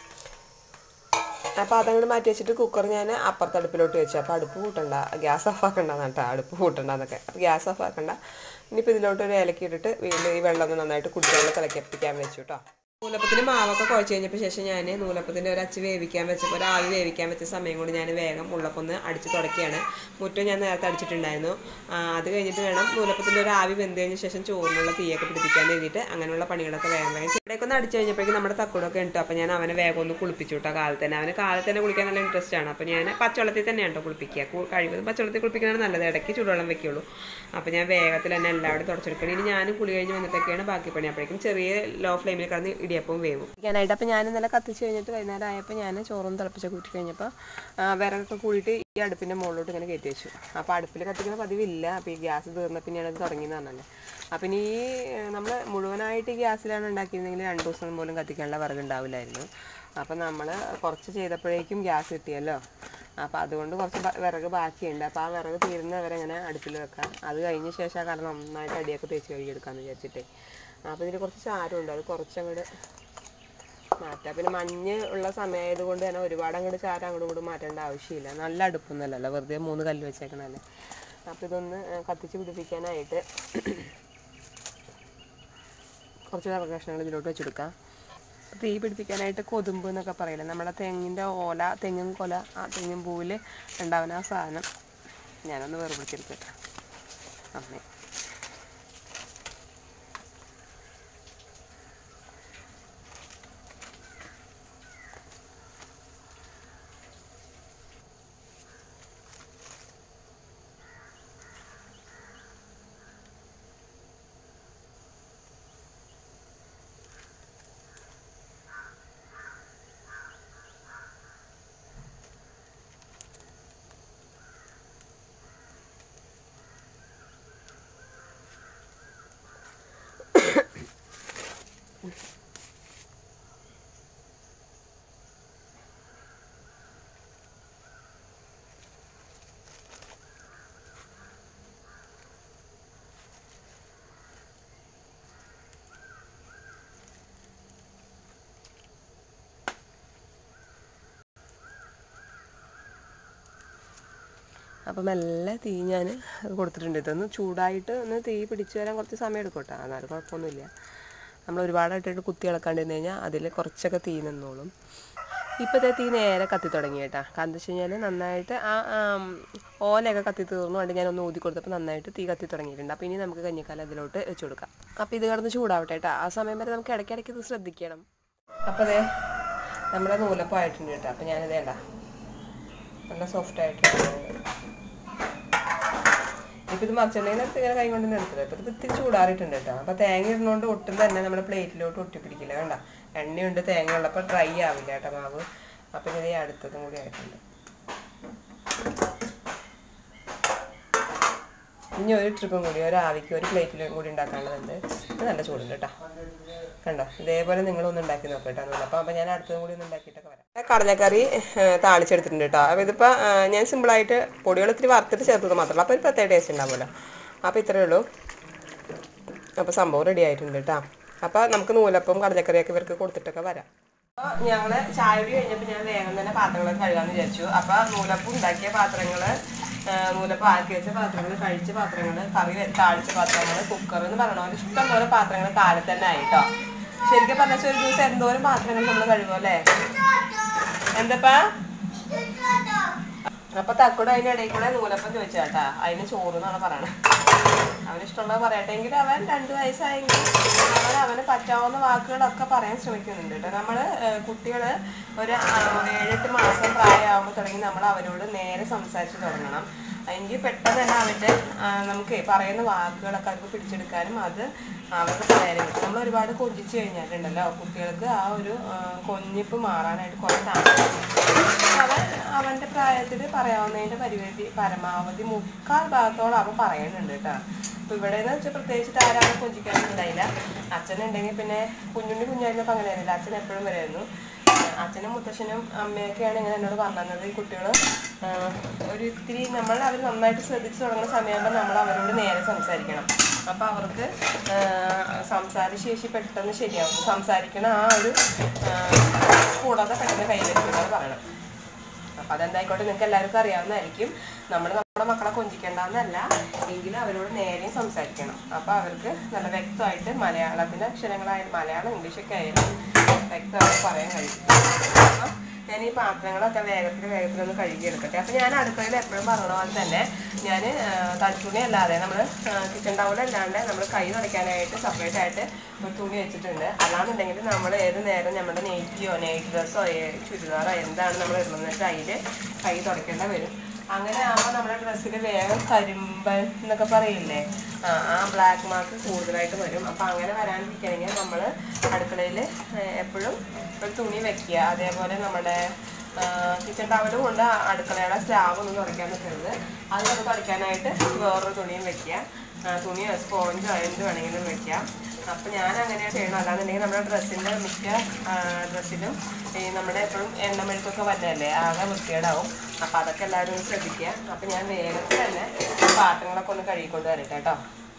മാറ്റി വെച്ചിട്ട് കുക്കർ ഞാൻ അപ്പുറത്ത് അടുപ്പിലോട്ട് വെച്ചു. അപ്പോൾ അടുപ്പ് കൂട്ടണ്ട, ഗ്യാസ് ഓഫ് ആക്കണ്ടെന്ന് കേട്ടോ. അടുപ്പ് കൂട്ടണ്ടെന്നൊക്കെ. അപ്പോൾ ഗ്യാസ് ഓഫ് ആക്കണ്ട. ഇനിയിപ്പോൾ ഇതിലോട്ട് ഒരു ഇലക്കി ഇട്ടിട്ട് വീണ്ടും ഈ വെള്ളം ഒന്ന് നന്നായിട്ട് കുടിക്കാനുള്ള തിളക്കിപ്പിക്കാൻ വെച്ചു കേട്ടോ. നൂലപ്പത്തിന് മാവൊക്കെ കുഴച്ച് കഴിഞ്ഞപ്പോൾ ശേഷം ഞാൻ നൂലപ്പത്തിൻ്റെ ഒരു ആവി വേവിക്കാൻ വെച്ച സമയം കൊണ്ട് ഞാൻ വേഗം ഉള്ളപ്പൊന്ന് അടിച്ച് തുടക്കുകയാണ്. മുറ്റം ഞാൻ നേരത്തെ അടിച്ചിട്ടുണ്ടായിരുന്നു. അത് കഴിഞ്ഞിട്ട് വേണം നൂലപ്പത്തിൻ്റെ ഒരു ആവി വെന്ത് കഴിഞ്ഞ ശേഷം ചോറിനുള്ള തീയൊക്കെ പിടിപ്പിക്കാൻ വേണ്ടിയിട്ട് അങ്ങനെയുള്ള പണികളൊക്കെ വേഗം ഇവിടേക്ക് ഒന്ന് അടിച്ചു കഴിഞ്ഞപ്പോഴേക്കും നമ്മുടെ തക്കൂടൊക്കെ ഉണ്ട്. അപ്പോൾ ഞാൻ അവനെ വേഗം ഒന്ന് കുളിപ്പിച്ചു കേട്ടോ. കാലത്ത് തന്നെ കുളിക്കാൻ നല്ല ഇൻട്രസ്റ്റ് ആണ്. അപ്പോൾ ഞാൻ പച്ചവെള്ളത്തിൽ തന്നെയാണ് കേട്ടോ കുളിപ്പിക്കുക. കഴിവതും പച്ചവെള്ളത്തിൽ കുളിപ്പിക്കുന്നതാണ് നല്ലത്. ഇടയ്ക്ക് ചൂടുവെള്ളം വെക്കുള്ളൂ. അപ്പോൾ ഞാൻ വേഗത്തിൽ തന്നെ എല്ലാവരും തുടച്ചെടുക്കണം. ഇനി ഞാനും കുളി കഴിഞ്ഞ് വന്നിട്ടൊക്കെയാണ് ബാക്കി പണി. അപ്പോഴേക്കും ചെറിയ ലോ ഫ്ലെയിമിൽ കിടന്ന് ഇടിയപ്പം വേവും ഇരിക്കാനായിട്ട്. അപ്പോൾ ഞാൻ ഇന്നലെ കത്തിച്ച് കഴിഞ്ഞിട്ട് വൈകുന്നേരം ആയപ്പോൾ ഞാൻ ചോറും തിളപ്പിച്ച് കൂട്ടി കഴിഞ്ഞപ്പോൾ വിറകൊക്കെ കൂടിയിട്ട് ഈ അടുപ്പിൻ്റെ മുകളിലോട്ട് ഇങ്ങനെ കയറ്റി വെച്ചു. അപ്പോൾ അടുപ്പിൽ കത്തിക്കുന്ന പതിവില്ല. അപ്പോൾ ഈ ഗ്യാസ് തീർന്ന പിന്നെയാണ് അത് തുടങ്ങിയെന്ന് പറഞ്ഞല്ലേ. അപ്പം ഇനി നമ്മൾ മുഴുവനായിട്ട് ഗ്യാസിലാണ് ഉണ്ടാക്കിയിരുന്നെങ്കിൽ 2 ദിവസം പോലും കത്തിക്കാനുള്ള വിറക് ഉണ്ടാവില്ലായിരുന്നു. അപ്പം നമ്മൾ കുറച്ച് ചെയ്തപ്പോഴേക്കും ഗ്യാസ് കിട്ടിയല്ലോ. അപ്പോൾ അതുകൊണ്ട് കുറച്ച് വിറക് ബാക്കിയുണ്ട്. അപ്പോൾ ആ വിറക് തീരുന്നവരെങ്ങനെ അടുപ്പിൽ വെക്കാം. അത് കഴിഞ്ഞ ശേഷം കാരണം നന്നായിട്ട് അടിയൊക്കെ തേച്ച് കഴുകിയെടുക്കാമെന്ന് വിചാരിച്ചിട്ടേ. അപ്പോൾ ഇതിൽ കുറച്ച് ചാരമുണ്ട്, അത് കുറച്ചങ്ങോട്ട് മാറ്റാം. പിന്നെ മഞ്ഞ് ഉള്ള സമയമായതുകൊണ്ട് തന്നെ ഒരുപാട് അങ്ങോട്ട് ചാരം അങ്ങോട്ടും ഇങ്ങോട്ടും മാറ്റേണ്ട ആവശ്യമില്ല. നല്ല അടുപ്പൊന്നുമല്ലല്ലോ, വെറുതെ 3 കല്ല് വെച്ചേക്കണല്ലേ. അപ്പോൾ ഇതൊന്ന് കത്തിച്ച് പിടിപ്പിക്കാനായിട്ട് കുറച്ച് വിറക് കഷ്ണങ്ങൾ ഇതിലോട്ട് വെച്ചെടുക്കാം. തീ പിടിപ്പിക്കാനായിട്ട് കൊതുമ്പ് എന്നൊക്കെ പറയില്ല, നമ്മളെ തെങ്ങിൻ്റെ ഓല, തെങ്ങിൻ കൊല, ആ തെങ്ങിൻ പൂവിൽ ഉണ്ടാവുന്ന ആ സാധനം ഞാനൊന്ന് വേർപിടിച്ചെടുക്കട്ടെ. അമ്മേ അപ്പം മെല്ലെ തീ ഞാൻ കൊടുത്തിട്ടുണ്ട്. ഇതൊന്ന് ചൂടായിട്ട് ഒന്ന് തീ പിടിച്ചു വരാൻ കുറച്ച് സമയം എടുക്കും കേട്ടോ. അതായത് കുഴപ്പമൊന്നുമില്ല. നമ്മൾ ഒരുപാടായിട്ടിട്ട് കുത്തി ഇളക്കാണ്ടിരുന്ന് കഴിഞ്ഞാൽ അതിൽ കുറച്ചൊക്കെ തീ നിന്നോളും. ഇപ്പോഴത്തെ തീ നേരെ കത്തി തുടങ്ങി കേട്ടോ. കാരണം എന്താ വെച്ച് കഴിഞ്ഞാൽ നന്നായിട്ട് ആ ഓലയൊക്കെ കത്തി തീർന്നു കൊണ്ട് ഞാനൊന്ന് ഊതി കൊടുത്തപ്പോൾ നന്നായിട്ട് തീ കത്തി തുടങ്ങിയിട്ടുണ്ട്. അപ്പോൾ ഇനി നമുക്ക് കഞ്ഞിക്കാലം അതിലോട്ട് വെച്ച് കൊടുക്കാം. അപ്പോൾ ഇത് കിടന്ന് ചൂടാവട്ടെ കേട്ടോ. ആ സമയം വരെ നമുക്ക് ഇടയ്ക്കിടയ്ക്ക് ഇത് ശ്രദ്ധിക്കണം. അപ്പോൾ അതേ നമ്മുടെ നൂലപ്പം ആയിട്ടുണ്ട് കേട്ടോ. അപ്പോൾ ഞാനിത് വേണ്ട നല്ല സോഫ്റ്റായിട്ടുണ്ട്. ഇപ്പോൾ ഇത് മറിച്ചിട്ടുണ്ടെങ്കിൽ ഇങ്ങനെ കൈ കൊണ്ട് എടുത്തത്. ഇപ്പോൾ ഇത് ഇത്തിരി ചൂടാറിയിട്ടുണ്ട് കേട്ടോ. അപ്പോൾ തേങ്ങ ഇടുന്നതുകൊണ്ട് ഒട്ടും തന്നെ നമ്മുടെ പ്ലേറ്റിലോട്ട് ഒട്ടിപ്പിടിക്കില്ല. വേണ്ട, എണ്ണയുണ്ട്, തേങ്ങ ഉള്ളപ്പോൾ ഡ്രൈ ആവില്ല കേട്ടോ മാവ്. അപ്പം ഇത് അടുത്തതും കൂടി ആയിട്ടുണ്ട്. ഇനി ഒരു ട്രിപ്പും കൂടി, ഒരു ആവിക്ക് ഒരു പ്ലേറ്റിലും കൂടി ഉണ്ടാക്കാനുള്ളതുണ്ട്. ഇത് നല്ല ചൂടുണ്ട് കേട്ടോ. കണ്ടോ, ഇതേപോലെ നിങ്ങളൊന്ന് ഉണ്ടാക്കി നോക്കട്ടോ നൂലപ്പം. അപ്പോൾ ഞാൻ അടുത്തതും കൂടി ഒന്ന് ഉണ്ടാക്കിയിട്ടൊക്കെ വരാം. കടലക്കറി താളിച്ചെടുത്തിട്ടുണ്ട് കേട്ടോ. അപ്പോൾ ഇതിപ്പോൾ ഞാൻ സിമ്പിളായിട്ട് പൊടികൾ ഇത്തിരി വറുത്തിട്ട് ചേർത്തത് മാത്രമല്ല. അപ്പോൾ ഒരു പ്രത്യേക ടേസ്റ്റ് ഉണ്ടാവുമല്ലോ. അപ്പോൾ ഇത്രയേ ഉള്ളൂ. അപ്പോൾ സംഭവം റെഡി ആയിട്ടുണ്ട് കേട്ടോ. അപ്പോൾ നമുക്ക് നൂലപ്പം കടലക്കറിയൊക്കെ ഇവർക്ക് കൊടുത്തിട്ടൊക്കെ വരാം. അപ്പോൾ ഞങ്ങൾ ചായ കുടി കഴിഞ്ഞപ്പോൾ ഞാൻ വേഗം തന്നെ പാത്രങ്ങളൊക്കെ കഴുകാമെന്ന് വിചാരിച്ചു. അപ്പോൾ നൂലപ്പം ഉണ്ടാക്കിയ പാത്രങ്ങൾ, നൂലപ്പം ആക്കി വെച്ച പാത്രങ്ങൾ, കഴിച്ച പാത്രങ്ങൾ, കറി താളിച്ച പാത്രങ്ങൾ, കുക്കർ എന്ന് പറയണ പോലെ ഇഷ്ടംപോലെ പാത്രങ്ങൾ കാലത്ത് തന്നെ ആയിട്ടോ. ശരിക്കും പറഞ്ഞാൽ ഒരു ദിവസം എന്തോരം പാത്രങ്ങൾ നമ്മൾ കഴുകും അല്ലേ? എന്തപ്പാ? അപ്പൊ തക്കൂടെ അതിൻ്റെ ഇടയിൽ കൂടെ നൂലപ്പം ചോദിച്ചാട്ടാ. അതിന് ചോറ് എന്നാണ് പറയണത്. അവനിഷ്ടമുള്ളത് പറയട്ടെങ്കിൽ അവൻ 2 വയസ്സായെങ്കിൽ അവന് പറ്റാവുന്ന വാക്കുകളൊക്കെ പറയാൻ ശ്രമിക്കുന്നുണ്ട് കേട്ടോ. നമ്മൾ കുട്ടികൾ ഒരു 7-8 മാസം പ്രായമാകുമ്പോൾ തുടങ്ങി നമ്മൾ അവരോട് നേരെ സംസാരിച്ച് തുടങ്ങണം. എങ്കിൽ പെട്ടെന്ന് തന്നെ അവൻ്റെ നമുക്ക് പറയുന്ന വാക്കുകളൊക്കെ അവർക്ക് പിടിച്ചെടുക്കാനും അത് അവർക്ക് പറയാനും പറ്റും. നമ്മൾ ഒരുപാട് കൊഞ്ചിച്ച് കഴിഞ്ഞാലുണ്ടല്ലോ കുട്ടികൾക്ക് ആ ഒരു കൊഞ്ഞിപ്പ് മാറാനായിട്ട് കുറേ താമസം. അവൻ്റെ പ്രായത്തിൽ പറയാവുന്നതിൻ്റെ പരമാവധി 3/4 ഭാഗത്തോളം അവൻ പറയുന്നുണ്ട് കേട്ടോ. അപ്പോൾ ഇവിടെ എന്ന് വെച്ചാൽ പ്രത്യേകിച്ചിട്ട് ആരാണ് കൊഞ്ചിക്കാനുണ്ടായില്ല. അച്ഛനുണ്ടെങ്കിൽ പിന്നെ കുഞ്ഞായിരുന്നപ്പോൾ അങ്ങനെ ആയിരുന്നില്ല. അച്ഛൻ എപ്പോഴും വരുമായിരുന്നു. അച്ഛനും മുത്തശ്ശനും അമ്മയൊക്കെയാണ് ഇങ്ങനെ എന്നോട് പറഞ്ഞത്. ഈ കുട്ടികൾ ഒരു ഇത്തിരി അവർ നന്നായിട്ട് ശ്രദ്ധിച്ച് തുടങ്ങുന്ന സമയമാകുമ്പോൾ നമ്മൾ അവരോട് നേരെ സംസാരിക്കണം. അപ്പോൾ അവർക്ക് സംസാരശേഷി പെട്ടെന്ന് ശരിയാവും. സംസാരിക്കണ ആ ഒരു കൂടാതെ പെട്ടെന്ന് കൈവരിക്കുന്നതാണ് പറയണം. അപ്പോൾ അതെന്തായിക്കോട്ടെ നിങ്ങൾക്ക് എല്ലാവർക്കും അറിയാവുന്നതായിരിക്കും. നമ്മുടെ മക്കളെ കൊഞ്ചിക്കേണ്ടെന്നല്ല, എങ്കിലും അവരോട് നേരെയും സംസാരിക്കണം. അപ്പോൾ അവർക്ക് നല്ല വ്യക്തമായിട്ട് മലയാളത്തിൻ്റെ അക്ഷരങ്ങളായാലും മലയാളം ഇംഗ്ലീഷൊക്കെ ആയാലും വ്യക്തമായിട്ട് പറയാൻ കഴിയും. അപ്പം ഞാൻ ഈ പാത്രങ്ങളൊക്കെ വേഗത്തിലൊന്ന് കഴുകിയെടുക്കട്ടെ. അപ്പോൾ ഞാൻ അടുക്കളയിൽ എപ്പോഴും പറഞ്ഞ പോലെ തന്നെ ഞാൻ തടിച്ചുണി അല്ലാതെ നമ്മൾ കിച്ചൺ ടൗലല്ലാണ്ട് നമ്മൾ കൈ തുടയ്ക്കാനായിട്ട് സെപ്പറേറ്റ് ആയിട്ട് ഒരു തുണി വെച്ചിട്ടുണ്ട്. അല്ലാന്നുണ്ടെങ്കിൽ നമ്മൾ ഏത് നേരം നമ്മുടെ നൈറ്റ് ഡ്രസ്സോ ചുരിദാറോ എന്താണ് നമ്മൾ ഇടുന്നത് വെച്ചാൽ അതിൽ കൈ തുടയ്ക്കേണ്ട വരും. അങ്ങനെ ആകുമ്പോൾ നമ്മുടെ ഡ്രസ്സിൽ വേഗം കരിമ്പൻ എന്നൊക്കെ പറയില്ലേ, ആ ബ്ലാക്ക് മാർക്ക് കൂടുതലായിട്ട് വരും. അപ്പോൾ അങ്ങനെ വരാണ്ടിരിക്കണമെങ്കിൽ നമ്മൾ അടുക്കളയിൽ എപ്പോഴും ഒരു തുണി വെക്കുക. അതേപോലെ നമ്മുടെ കിച്ചൺ ടവലും കൊണ്ട് അടുക്കളയുടെ സ്ലാബ് ഒന്നും തുടയ്ക്കാൻ പറ്റുന്നത്, അതൊക്കെ തുടയ്ക്കാനായിട്ട് വേറൊരു തുണിയും വെക്കുക. തുണിയോ സ്പോഞ്ചോ എന്ത് വേണമെങ്കിലും വെക്കാം. അപ്പോൾ ഞാൻ അങ്ങനെയാണ് ചെയ്യണം. അല്ലാന്നുണ്ടെങ്കിൽ നമ്മുടെ ഡ്രസ്സിൻ്റെ മിക്ക ഡ്രസ്സിലും ഈ നമ്മുടെ എപ്പോഴും എണ്ണമെഴുക്കൊക്കെ വന്നതല്ലേ, ആകെ വൃത്തികേടാവും. അപ്പോൾ അതൊക്കെ എല്ലാവരും ഒന്ന് ശ്രദ്ധിക്കുക. അപ്പോൾ ഞാൻ വേഗത്തിൽ തന്നെ പാത്രങ്ങളൊക്കെ ഒന്ന് കഴുകിക്കൊണ്ട് വരട്ടെ കേട്ടോ.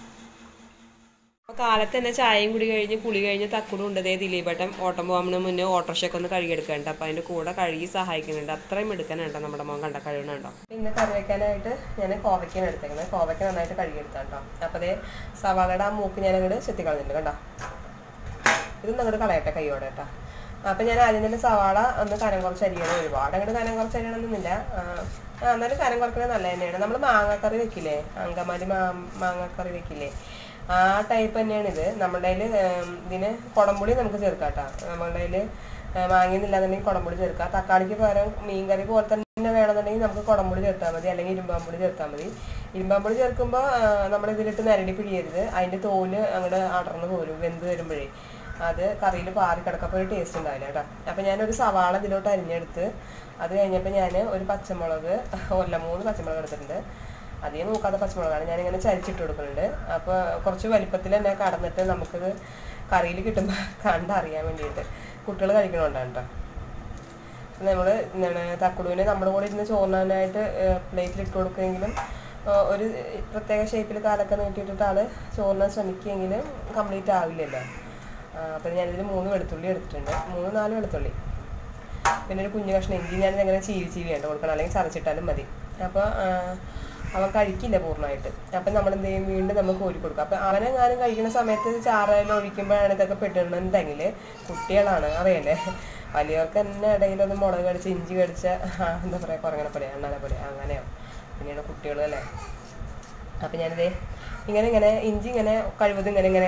അപ്പോൾ കാലത്ത് തന്നെ ചായയും കൂടി കഴിഞ്ഞ് കുളി കഴിഞ്ഞ് തക്കുടും ഉണ്ട്. ദിലീപേട്ടൻ ഓട്ടം പോകുന്നതിന് മുന്നേ ഓട്ടോറിക്ഷയൊക്കെ ഒന്ന് കഴുകിയെടുക്കുന്നുണ്ട്. അപ്പോൾ അതിൻ്റെ കൂടെ കഴുകി സഹായിക്കുന്നുണ്ട്. അത്രയും എടുക്കാനുണ്ടോ നമ്മുടെ മോൻ കണ്ട കഴുകണുണ്ടോ. ഇന്ന് കറി വയ്ക്കാനായിട്ട് ഞാൻ കോവയ്ക്കാണ് എടുത്തേക്കുന്നത്. കോവയ്ക്ക നന്നായിട്ട് കഴുകിയെടുത്താൽ കേട്ടോ. അപ്പോൾ അതേ സവാളയുടെ ആ മൂക്ക് ഞാൻ അങ്ങോട്ട് ചെത്തിക്കളഞ്ഞിട്ടുണ്ട് കേട്ടോ. ഇതൊന്നും അങ്ങോട്ട് കളയട്ടെ കൈയോടെ കേട്ടോ. അപ്പം ഞാൻ ആദ്യം തന്നെ സവാള ഒന്ന് കനം കുറച്ച് അരിയണം. ഒരുപാട് അങ്ങോട്ട് കനം കുറച്ച് അരിയണമെന്നൊന്നുമില്ല, എന്നാലും കനം കുറക്കുന്നത് നല്ല തന്നെയാണ്. നമ്മൾ മാങ്ങക്കറി വെക്കില്ലേ, അങ്കമാലി മാങ്ങക്കറി വെക്കില്ലേ, ആ ടൈപ്പ് തന്നെയാണ് ഇത്. നമ്മുടെ കയ്യിൽ ഇതിന് കുടംപുളി നമുക്ക് ചേർക്കാം കേട്ടോ. നമ്മുടെ കയ്യിൽ മാങ്ങയൊന്നുമില്ലാന്നുണ്ടെങ്കിൽ കുടംപുളി ചേർക്കാം. തക്കാളിക്ക് പകരം മീൻകറി പോലെ തന്നെ വേണമെന്നുണ്ടെങ്കിൽ നമുക്ക് കുടംപുളി ചേർത്താൽ മതി, അല്ലെങ്കിൽ ഇരുമ്പാമ്പുളി ചേർത്താൽ മതി. ഇരുമ്പാമ്പുളി ചേർക്കുമ്പോൾ നമ്മളിതിലിട്ട് നരടി പിടിയരുത്. അതിൻ്റെ തോല് അങ്ങോട്ട് അടർന്ന് പോരും വെന്ത് വരുമ്പോഴേ. അത് കറിയിൽ പാറി കിടക്കപ്പോൾ ഒരു ടേസ്റ്റ് ഉണ്ടാവില്ല കേട്ടോ. അപ്പോൾ ഞാനൊരു സവാള ഇതിലോട്ട് അരിഞ്ഞെടുത്ത് അത് കഴിഞ്ഞപ്പോൾ ഞാൻ ഒരു പച്ചമുളക് 3 പച്ചമുളക് എടുത്തിട്ടുണ്ട്. അധികം നോക്കാത്ത പച്ചമുളകാണ് ഞാനിങ്ങനെ ചരിച്ചിട്ട് കൊടുക്കുന്നുണ്ട്. അപ്പോൾ കുറച്ച് വലിപ്പത്തിൽ തന്നെ കടന്നിട്ട് നമുക്കിത് കറിയിൽ കിട്ടുമ്പോൾ കണ്ടറിയാൻ വേണ്ടിയിട്ട് കുട്ടികൾ കഴിക്കണോണ്ടാണ് കേട്ടോ. നമ്മൾ തക്കുടുവിന് നമ്മുടെ കൂടെ ഇരുന്ന് ചോറിനാനായിട്ട് പ്ലേറ്റിലിട്ട് കൊടുക്കുമെങ്കിലും ഒരു പ്രത്യേക ഷേപ്പിൽ കാലൊക്കെ നീട്ടിയിട്ടിട്ട് ആൾ ചോറിനാൻ ശ്രമിക്കുമെങ്കിലും കംപ്ലീറ്റ് ആവില്ലല്ലോ. അപ്പോൾ ഞാനിതിൽ 3 വെളുത്തുള്ളി എടുത്തിട്ടുണ്ട്, 3-4 വെളുത്തുള്ളി, പിന്നെ ഒരു കുഞ്ഞു കഷ്ണം ഇഞ്ചി. ഞാനിതെങ്ങനെ ചീവിയാണ് കൊടുക്കണം, അല്ലെങ്കിൽ ചതച്ചിട്ടാലും മതി. അപ്പോൾ അവൻ കഴിക്കില്ല പൂർണ്ണമായിട്ട്. അപ്പം നമ്മൾ എന്ത് ചെയ്യും, വീണ്ടും നമ്മൾ കോരി കൊടുക്കും. അപ്പം അവനെങ്ങാനും കഴിക്കുന്ന സമയത്ത് ചാറയിൽ ഒഴിക്കുമ്പോഴാണ് ഇതൊക്കെ പെട്ടിട്ടുണ്ടെങ്കിൽ കുട്ടികളാണ് അറിയല്ലേ, വലിയവർക്ക് തന്നെ ഇടയിലൊന്ന് മുളക് കടിച്ച് ഇഞ്ചി കടിച്ച എന്താ പറയുക കുറങ്ങനെ പോലെ എണ്ണനെ പോലെ അങ്ങനെയോ പിന്നീട് കുട്ടികളല്ലേ. അപ്പം ഞാനിതേ ഇങ്ങനെ ഇഞ്ചി ഇങ്ങനെ കഴിവതും ഇങ്ങനെ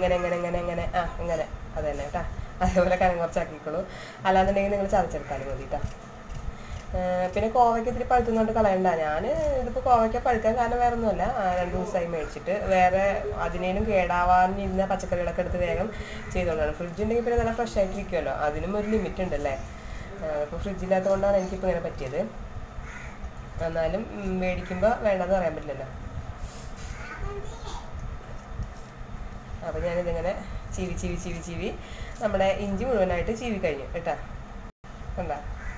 അത് തന്നെ കേട്ടോ. അതേപോലെ കനം കുറച്ചാക്കിക്കോളൂ, അല്ലാന്നുണ്ടെങ്കിൽ നിങ്ങൾ ചതച്ചെടുത്താലും മതി കേട്ടോ. പിന്നെ കോവയ്ക്ക് ഇത്തിരി പഴുത്തുന്നോണ്ട് കളയണ്ട. ഞാൻ ഇതിപ്പോൾ കോവയ്ക്ക പഴുക്കാൻ കാരണം വേറെ ഒന്നുമല്ല, 2 ദിവസമായി മേടിച്ചിട്ട് വേറെ അതിനേലും കേടാവാനിരുന്ന പച്ചക്കറികളൊക്കെ എടുത്ത് വേഗം ചെയ്തുകൊണ്ടാണ്. ഫ്രിഡ്ജുണ്ടെങ്കിൽ പിന്നെ നല്ല ഫ്രഷ് ആയിട്ടിരിക്കുമല്ലോ, അതിനും ഒരു ലിമിറ്റ് ഉണ്ടല്ലേ. ഇപ്പോൾ ഫ്രിഡ്ജില്ലാത്തതുകൊണ്ടാണ് എനിക്കിപ്പോൾ ഇങ്ങനെ പറ്റിയത്. എന്നാലും മേടിക്കുമ്പോൾ വേണ്ടെന്ന് പറയാൻ പറ്റില്ലല്ലോ. അപ്പോൾ ഞാനിതിങ്ങനെ ചീവി നമ്മുടെ ഇഞ്ചി മുഴുവനായിട്ട് ചീവി കഴിഞ്ഞു കേട്ടോ. എന്താ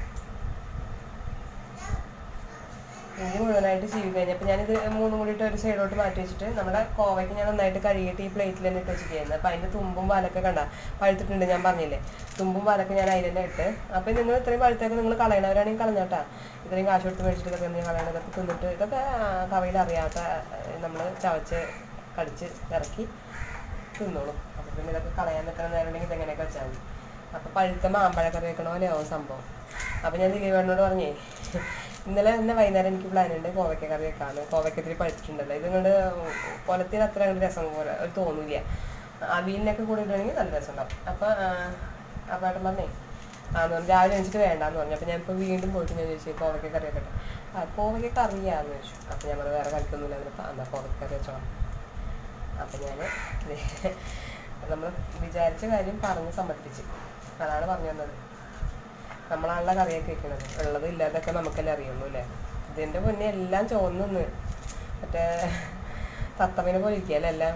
ഇഞ്ചി മുഴുവനായിട്ട് ചീവി കഴിഞ്ഞപ്പോൾ ഞാനിത് 3 കൂടിയിട്ട് ഒരു സൈഡോട്ട് മാറ്റി വെച്ചിട്ട് നമ്മുടെ കോവയ്ക്ക് ഞാൻ നന്നായിട്ട് കഴുകിയിട്ട് ഈ പ്ലേറ്റിൽ തന്നെ ഇട്ട് വെച്ചിരിക്കുന്നത്. അപ്പോൾ അതിൻ്റെ തുമ്പും പാലൊക്കെ പഴുത്തിട്ടുണ്ട്, ഞാൻ പറഞ്ഞില്ലേ, തുമ്പും പാലൊക്കെ ഞാൻ അതിൽ തന്നെ ഇട്ട്. അപ്പോൾ നിങ്ങൾ ഇത്രയും പഴുത്തൊക്കെ നിങ്ങൾ കളയണവരാണെങ്കിൽ കളഞ്ഞോട്ടാ. ഇത്രയും കാശ് കൊടുത്ത് മേടിച്ചിട്ട് ഇതൊക്കെ എന്തെങ്കിലും കളയണതൊക്കെ തിന്നിട്ട് ഇതൊക്കെ കറിയിൽ അറിയാത്ത നമ്മൾ ചവച്ച് കടിച്ച് ഇറക്കി തിന്നോളും. അപ്പോൾ പിന്നെ ഇതൊക്കെ കളയാൻ നിൽക്കുന്ന നേരം ഉണ്ടെങ്കിൽ ഇതെങ്ങനെയൊക്കെ വെച്ചാൽ മതി. അപ്പോൾ പഴുത്ത മാമ്പഴക്കറി വെക്കണ പോലെയാവും സംഭവം. അപ്പോൾ ഞാൻ ദിലീപേട്ടനോട് പറഞ്ഞേ, ഇന്നലെ തന്നെ വൈകുന്നേരം എനിക്ക് പ്ലാനുണ്ട് കോവയ്ക്ക കറി വെക്കാമെന്ന്. കോവയ്ക്ക ഇത്തിരി പഴുത്തിട്ടുണ്ടല്ലോ, ഇതുകൊണ്ട് കൊലത്തിന് അത്ര അങ്ങോട്ട് രസം പോലെ ഒരു തോന്നില്ല. അവിയലിനൊക്കെ കൂടി ഇടുകയാണെങ്കിൽ നല്ല രസം ഉണ്ടാവും. അപ്പോൾ ഏട്ടൻ പറഞ്ഞേ ആന്ന് പറഞ്ഞു, രാവിലെ വെച്ചിട്ട് വേണ്ടാന്ന് പറഞ്ഞു. അപ്പോൾ ഞാനിപ്പോൾ വീണ്ടും പോയിട്ട് ഞാൻ ചോദിച്ചു കോവയ്ക്ക കറി വെക്കട്ടെ. കോവയ്ക്ക കറിയാന്ന് ചോദിച്ചു. അപ്പോൾ ഞാൻ വേറെ കഴിക്കൊന്നുമില്ല, അതിനിപ്പോൾ എന്താ കോവയ്ക്ക കറി വെച്ചോളാം. അപ്പം ഞാൻ നമ്മൾ വിചാരിച്ച കാര്യം പറഞ്ഞ് സമ്മതിപ്പിച്ച്, അതാണ് പറഞ്ഞു തന്നത്. നമ്മളാണല്ലോ കറിയൊക്കെ വെക്കുന്നത്, ഉള്ളത് ഇല്ലാതൊക്കെ നമുക്കല്ലേ അറിയുള്ളൂ അല്ലേ. ഇതിൻ്റെ മുന്നേ എല്ലാം ചോന്ന് മറ്റേ തത്തമ്മനെ പോലെ ഇരിക്കുകയല്ലേ എല്ലാം.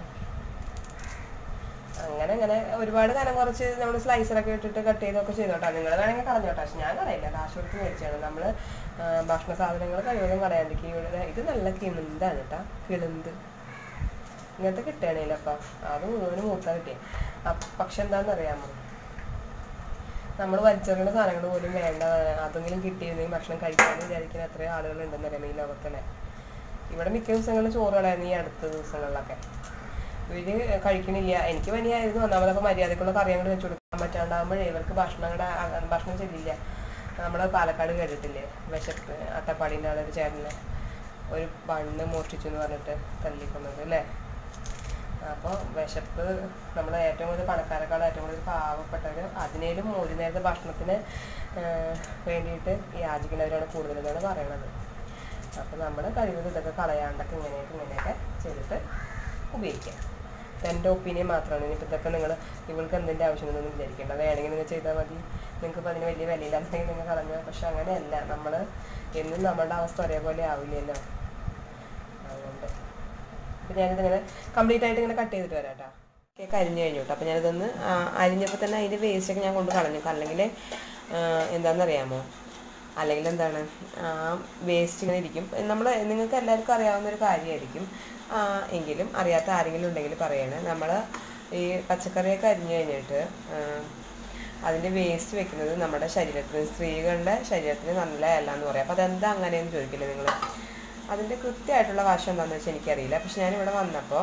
അങ്ങനെ ഒരുപാട് കനം കുറച്ച് നമ്മൾ സ്ലൈസറൊക്കെ ഇട്ടിട്ട് കട്ട് ചെയ്തൊക്കെ ചെയ്തോട്ടാ. നിങ്ങൾ വേണമെങ്കിൽ കളഞ്ഞോട്ടാ, പക്ഷെ ഞാൻ കളയില്ല, കാശ് കൊടുത്ത് മേടിച്ചാണ്. നമ്മൾ ഭക്ഷണ സാധനങ്ങൾ കഴിവതും കളയാണ്ടിരിക്കും. ഇത് നല്ല കിളുന്താണ് കേട്ടോ, കിളുന്ത് ഇങ്ങനത്തെ കിട്ടുകയാണേലപ്പം അത് മുഴുവനും മൂത്ത കിട്ടിയേ. പക്ഷെ എന്താണെന്നറിയാമോ, നമ്മൾ വലിച്ചെറിയുന്ന സാധനങ്ങൾ പോലും വേണ്ട, അതെങ്കിലും കിട്ടിയിരുന്നെങ്കിൽ ഭക്ഷണം കഴിക്കാമെന്ന് വിചാരിക്കുന്ന എത്രയോ ആളുകളുണ്ടെന്നറിയാം ഈ ലോകത്തല്ലേ. ഇവിടെ മിക്ക ദിവസങ്ങളിലും ചോറ് കളയായിരുന്നു. ഈ അടുത്ത ദിവസങ്ങളിലൊക്കെ ഇവർ കഴിക്കണില്ല. എനിക്ക് പനിയായിരുന്നു ഒന്നാമതൊക്കെ മര്യാദക്കുള്ള കറിയങ്ങൾ വെച്ച് കൊടുക്കാൻ പറ്റാണ്ടാകുമ്പോഴേ ഇവർക്ക് ഭക്ഷണം ചെല്ലില്ല. നമ്മൾ പാലക്കാട് കേട്ടിട്ടില്ലേ, വിശപ്പ് അട്ടപ്പാടിൻ്റെ ആളൊരു ചേട്ടനെ ഒരു ബണ്ണ് മോഷ്ടിച്ചു എന്ന് പറഞ്ഞിട്ട് തല്ലിക്കൊന്നത് അല്ലേ. അപ്പോൾ വിശപ്പ് നമ്മൾ ഏറ്റവും കൂടുതൽ പണക്കാരെക്കാളും ഏറ്റവും കൂടുതൽ പാവപ്പെട്ടവർ അതിനേലും ഒരു നേരത്തെ ഭക്ഷണത്തിന് വേണ്ടിയിട്ട് യാചിക്കുന്നവരാണ് കൂടുതലെന്നാണ് പറയണത്. അപ്പോൾ നമ്മൾ കഴിവതും ഇതൊക്കെ കളയാണ്ടൊക്കെ ഇങ്ങനെയൊക്കെ ചെയ്തിട്ട് ഉപയോഗിക്കാം. എൻ്റെ ഒപ്പീനിയൻ മാത്രമാണ്. ഇനിയിപ്പോൾ ഇതൊക്കെ ഇവൾക്ക് എന്തിൻ്റെ ആവശ്യമെന്നൊന്നും വിചാരിക്കേണ്ട, വേണമെങ്കിൽ നിങ്ങൾ ചെയ്താൽ മതി. നിങ്ങൾക്കിപ്പോൾ അതിന് വലിയ വിലയില്ലാന്നെങ്കിൽ നിങ്ങൾ കളഞ്ഞോ. പക്ഷെ അങ്ങനെയല്ല, നമ്മൾ എന്നും നമ്മളുടെ അവസ്ഥ ഒരേപോലെ ആവില്ലല്ലോ. അതുകൊണ്ട് അപ്പോൾ ഞാനിതിങ്ങനെ കംപ്ലീറ്റ് ആയിട്ട് ഇങ്ങനെ കട്ട് ചെയ്തിട്ട് വരാം കേട്ടോ. കേക്ക് അരിഞ്ഞ് കഴിഞ്ഞു കേട്ടോ. അപ്പോൾ ഞാനിതൊന്ന് അരിഞ്ഞപ്പോൾ തന്നെ അതിൻ്റെ വേസ്റ്റൊക്കെ ഞാൻ കൊണ്ട് കളഞ്ഞു. അല്ലെങ്കിൽ എന്താണെന്നറിയാമോ, അല്ലെങ്കിൽ എന്താണ് വേസ്റ്റ് ഇങ്ങനെ ഇരിക്കും. നിങ്ങൾക്ക് എല്ലാവർക്കും അറിയാവുന്നൊരു കാര്യമായിരിക്കും, എങ്കിലും അറിയാത്ത ആരെങ്കിലും ഉണ്ടെങ്കിൽ പറയണേ. നമ്മൾ ഈ പച്ചക്കറിയൊക്കെ അരിഞ്ഞു കഴിഞ്ഞിട്ട് അതിൻ്റെ വേസ്റ്റ് വെക്കുന്നത് നമ്മുടെ ശരീരത്തിന്, സ്ത്രീകളുടെ ശരീരത്തിന് നല്ലതല്ല എന്ന് പറയാം. അപ്പോൾ അതെന്താ അങ്ങനെയെന്ന് ചോദിക്കില്ലേ നിങ്ങൾ? അതിൻ്റെ കൃത്യമായിട്ടുള്ള വശം എന്താണെന്ന് വെച്ചാൽ എനിക്കറിയില്ല. പക്ഷെ ഞാനിവിടെ വന്നപ്പോൾ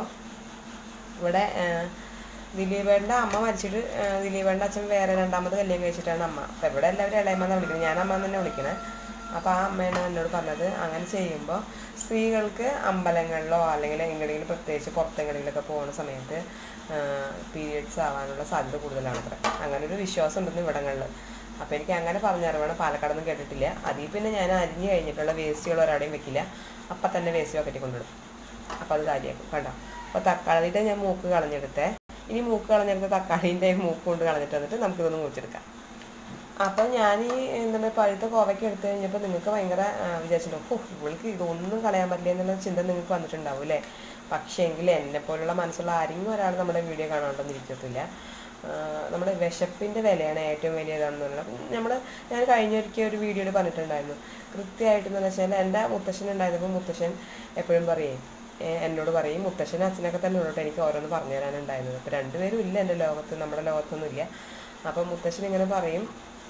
ഇവിടെ ദിലീപേൻ്റെ അമ്മ മരിച്ചിട്ട് ദിലീപേൻ്റെ അച്ഛൻ വേറെ രണ്ടാമത് കല്യാണം കഴിച്ചിട്ടാണ് അമ്മ. അപ്പോൾ ഇവിടെ എല്ലാവരും ഇളയമ്മ വിളിക്കുന്നത്, ഞാൻ അമ്മ തന്നെ വിളിക്കണേ. അപ്പോൾ ആ അമ്മയാണ് എന്നോട് പറഞ്ഞത്, അങ്ങനെ ചെയ്യുമ്പോൾ സ്ത്രീകൾക്ക് അമ്പലങ്ങളിലോ അല്ലെങ്കിൽ എങ്ങനെയെങ്കിലും പ്രത്യേകിച്ച് പുറത്തെങ്ങനെയെങ്കിലുമൊക്കെ പോകുന്ന സമയത്ത് പീരിയഡ്സ് ആവാനുള്ള സാധ്യത കൂടുതലാണത്ര. അങ്ങനൊരു വിശ്വാസം ഉണ്ടെന്ന് ഇവിടങ്ങളിൽ. അപ്പോൾ എനിക്ക് അങ്ങനെ പറഞ്ഞറിയണം, പാലക്കാടൊന്നും കേട്ടിട്ടില്ല. അതിൽ പിന്നെ ഞാൻ അരിഞ്ഞ് കഴിഞ്ഞിട്ടുള്ള വേസ്റ്റുകൾ ഒരാടെയും വെക്കില്ല, അപ്പം തന്നെ വേസ്റ്റ് ബക്കറ്റിൽ കൊണ്ടിടും. അപ്പോൾ അത് കാര്യമാക്കും കണ്ടോ. അപ്പോൾ തക്കാളിയുടെ ഞാൻ മൂക്ക് കളഞ്ഞെടുത്തേ. ഇനി മൂക്ക് കളഞ്ഞെടുത്ത തക്കാളീൻ്റെ മൂക്ക് കൊണ്ട് കളഞ്ഞിട്ട് വന്നിട്ട് നമുക്കിതൊന്ന് മുറിച്ചെടുക്കാം. അപ്പം ഞാൻ പഴുത്ത കോവയ്ക്ക് എടുത്തു കഴിഞ്ഞപ്പോൾ നിങ്ങൾക്ക് ഭയങ്കര വിചാരിച്ചിട്ടുണ്ടോ, ഇവൾക്ക് ഇതൊന്നും കളയാൻ പറ്റില്ല എന്നുള്ള ചിന്ത നിങ്ങൾക്ക് വന്നിട്ടുണ്ടാവും അല്ലേ. പക്ഷേ എങ്കിൽ എന്നെപ്പോലുള്ള മനസ്സുള്ള ആരെങ്കിലും ഒരാൾ നമ്മുടെ വീഡിയോ കാണാണ്ടൊന്നിരിക്കത്തില്ല. നമ്മുടെ വിശപ്പിൻ്റെ വിലയാണ് ഏറ്റവും വലിയതാണെന്ന് പറഞ്ഞാൽ ഞാൻ കഴിഞ്ഞൊരിക്കൽ ഒരു വീഡിയോയിൽ പറഞ്ഞിട്ടുണ്ടായിരുന്നു. കൃത്യമായിട്ടെന്ന് വെച്ചാൽ എൻ്റെ മുത്തശ്ശൻ ഉണ്ടായിരുന്നപ്പോൾ മുത്തശ്ശൻ എപ്പോഴും എന്നോട് പറയും, മുത്തശ്ശനും അച്ഛനൊക്കെ തന്നെ ഉള്ളോട്ട് എനിക്ക് ഓരോന്ന് പറഞ്ഞു തരാനുണ്ടായിരുന്നത്. ഇപ്പോൾ രണ്ടുപേരും ഇല്ല എൻ്റെ ലോകത്ത്, നമ്മുടെ ലോകത്തൊന്നും ഇല്ല. അപ്പം മുത്തശ്ശൻ ഇങ്ങനെ പറയും,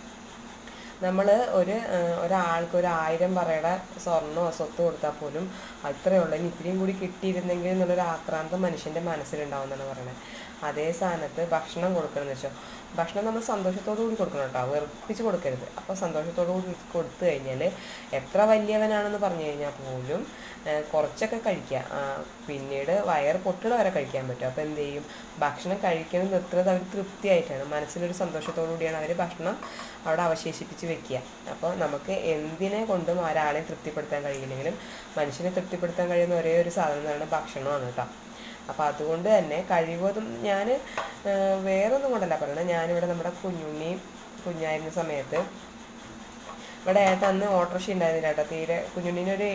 നമ്മൾ ഒരാൾക്ക് 1000 പറയുടെ സ്വർണ്ണമോ സ്വത്ത് കൊടുത്താൽ പോലും അത്രയുള്ള ഇനി ഇത്രയും കൂടി കിട്ടിയിരുന്നെങ്കിൽ എന്നുള്ളൊരു ആക്രാന്തം മനുഷ്യൻ്റെ മനസ്സിലുണ്ടാവുമെന്നാണ് പറയണത്. അതേ സ്ഥാനത്ത് ഭക്ഷണം കൊടുക്കണമെന്ന് വെച്ചോ, ഭക്ഷണം നമ്മൾ സന്തോഷത്തോടു കൂടി കൊടുക്കണം കേട്ടോ, വെറുപ്പിച്ച് കൊടുക്കരുത്. അപ്പോൾ സന്തോഷത്തോടു കൂടി കൊടുത്തു കഴിഞ്ഞാൽ എത്ര വലിയവനാണെന്ന് പറഞ്ഞു കഴിഞ്ഞാൽ പോലും കുറച്ചൊക്കെ കഴിക്കുക, പിന്നീട് വയറ് പൊട്ടണ വരെ കഴിക്കാൻ പറ്റും. അപ്പോൾ എന്ത് ചെയ്യും, ഭക്ഷണം കഴിക്കുന്നത് നിർത്തുന്നത് അവർ തൃപ്തിയായിട്ടാണ്, മനസ്സിലൊരു സന്തോഷത്തോടു കൂടിയാണ് അവർ ഭക്ഷണം അവിടെ അവശേഷിപ്പിച്ച് വെക്കുക. അപ്പോൾ നമുക്ക് എന്തിനെ കൊണ്ടും ഒരാളെ തൃപ്തിപ്പെടുത്താൻ കഴിയില്ലെങ്കിലും മനുഷ്യനെ തൃപ്തിപ്പെടുത്താൻ കഴിയുന്ന ഒരേ ഒരു സാധനം എന്ന് ഭക്ഷണമാണ് കേട്ടോ. അപ്പോൾ അതുകൊണ്ട് തന്നെ കഴിവതും ഞാൻ വേറൊന്നും കൊണ്ടല്ല പറയണത്, ഞാനിവിടെ നമ്മുടെ കുഞ്ഞായിരുന്ന സമയത്ത് ഇവിടെ അന്ന് ഓട്ടോറിക്ഷ ഉണ്ടായിരുന്നില്ല കേട്ടോ തീരെ. കുഞ്ഞുണ്ണീനൊരു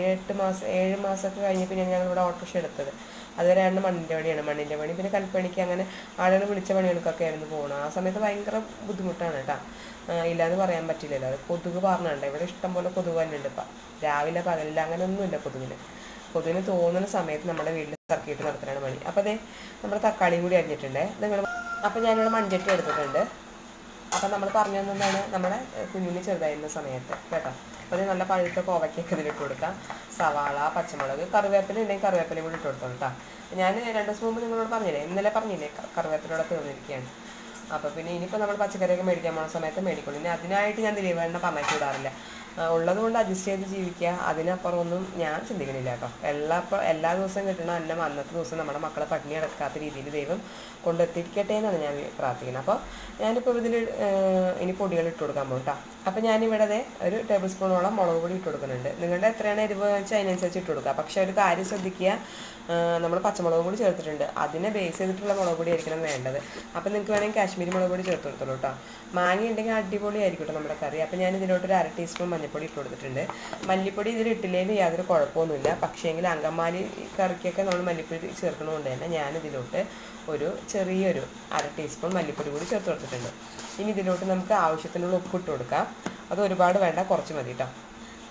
7 മാസമൊക്കെ കഴിഞ്ഞ് പിന്നെ ഞങ്ങളിവിടെ ഓട്ടോറിക്ഷ എടുത്തത്. അതുവരെ മണ്ണിൻ്റെ പണി പിന്നെ കൽപ്പണിക്ക് അങ്ങനെ ആളുകൾ വിളിച്ച പണികൾക്കൊക്കെ ആയിരുന്നു പോകണം. ആ സമയത്ത് ഭയങ്കര ബുദ്ധിമുട്ടാണ് കേട്ടോ, ഇല്ലയെന്ന് പറയാൻ പറ്റില്ലല്ലോ. അത് കൊതുക് പറഞ്ഞുണ്ട്, ഇവിടെ ഇഷ്ടംപോലെ കൊതുക് തന്നെ ഉണ്ട്. ഇപ്പം രാവിലെ പകലില്ല അങ്ങനെയൊന്നുമില്ല കൊതുകിന് തോന്നുന്ന സമയത്ത് നമ്മുടെ വീട്ടിൽ സർക്കിട്ട് നടത്തലാണ് പണി. അപ്പോൾ അതേ നമ്മുടെ തക്കാളിയും കൂടി അരിഞ്ഞിട്ടുണ്ട്. അപ്പോൾ ഞാനിവിടെ മൺചട്ടി എടുത്തിട്ടുണ്ട്. അപ്പം നമ്മൾ പറഞ്ഞു തന്നതാണ് നമ്മുടെ കുഞ്ഞിന് ചെറുതായിരുന്ന സമയത്ത് കേട്ടോ. അപ്പോൾ അത് നല്ല പഴുത്ത കോവയ്ക്കൊക്കെ ഇതിലിട്ട് കൊടുക്കാം, സവാള, പച്ചമുളക്, കറിവേപ്പില ഉണ്ടെങ്കിൽ കറിവേപ്പിലയും കൂടി ഇട്ട് കൊടുത്തോളൂ കേട്ടോ. ഞാൻ 2 ദിവസം മുമ്പ് നിങ്ങളോട് പറഞ്ഞില്ലേ, ഇന്നലെ പറഞ്ഞില്ലേ കറിവേപ്പിലൂടെ തീർന്നിരിക്കുകയാണ്. അപ്പോൾ പിന്നെ ഇനിയിപ്പോൾ നമ്മൾ പച്ചക്കറിയൊക്കെ മേടിക്കാൻ പോകുന്ന സമയത്ത് മേടിക്കുള്ളൂ. ഇനി അതിനായിട്ട് ഞാൻ ദിലീപേണ്ണ പറഞ്ഞേക്ക് വിടാറില്ല, ഉള്ളത് കൊണ്ട് അഡ്ജസ്റ്റ് ചെയ്ത് ജീവിക്കുക. അതിനപ്പുറം ഒന്നും ഞാൻ ചിന്തിക്കണില്ല കേട്ടോ. എല്ലാ ദിവസവും കിട്ടണ അന്നം അന്നത്തെ ദിവസം നമ്മുടെ മക്കളെ പട്ടിണി അടക്കാത്ത രീതിയിൽ ദൈവം കൊണ്ടെത്തിക്കട്ടെ എന്നാണ് ഞാൻ പ്രാർത്ഥിക്കുന്നത്. അപ്പോൾ ഞാനിപ്പോൾ ഇതിൽ ഇനി പൊടികൾ ഇട്ട് കൊടുക്കാൻ പോകും കേട്ടോ. അപ്പോൾ ഞാനിവിടെ ഒരു ടേബിൾ സ്പൂണോളം മുളക് പൊടി ഇട്ട് കൊടുക്കുന്നുണ്ട്. നിങ്ങളുടെ എത്രയാണ് എരിവ് വെച്ചാൽ അതിനനുസരിച്ച് ഇട്ട് കൊടുക്കുക. പക്ഷേ ഒരു കാര്യം ശ്രദ്ധിക്കുക, നമ്മൾ പച്ചമുളക് പൊടി ചേർത്തിട്ടുണ്ട്, അതിനെ ബേസ് ചെയ്തിട്ടുള്ള മുളക് പൊടി ആയിരിക്കണം വേണ്ടത്. അപ്പോൾ നിങ്ങൾക്ക് വേണമെങ്കിൽ കാശ്മീരി മുളക് പൊടി ചേർത്ത് കൊടുത്തോളൂ കേട്ടോ. മാങ്ങ ഉണ്ടെങ്കിൽ അടിപൊളി ആയിരിക്കും കേട്ടോ നമ്മുടെ കറി. അപ്പോൾ ഞാൻ ഇതിലോട്ടൊരു 1/2 ടീസ്പൂൺ മഞ്ഞൾപ്പൊടി ഇട്ട് കൊടുത്തിട്ടുണ്ട്. മല്ലിപ്പൊടി ഇതിലിട്ടില്ലെങ്കിൽ യാതൊരു കുഴപ്പമൊന്നുമില്ല. പക്ഷേങ്കിൽ അങ്കമാലി കറിക്കൊക്കെ നമ്മൾ മല്ലിപ്പൊടി ചേർക്കണതുകൊണ്ട് തന്നെ ഞാനിതിലോട്ട് ഒരു ചെറിയൊരു 1/2 ടീസ്പൂൺ മല്ലിപ്പൊടി കൂടി ചേർത്ത് കൊടുത്തിട്ടുണ്ട്. ഇനി ഇതിലോട്ട് നമുക്ക് ആവശ്യത്തിനുള്ള ഉപ്പ് ഇട്ട് കൊടുക്കാം. അത് ഒരുപാട് വേണ്ട, കുറച്ച് മതി കേട്ടോ.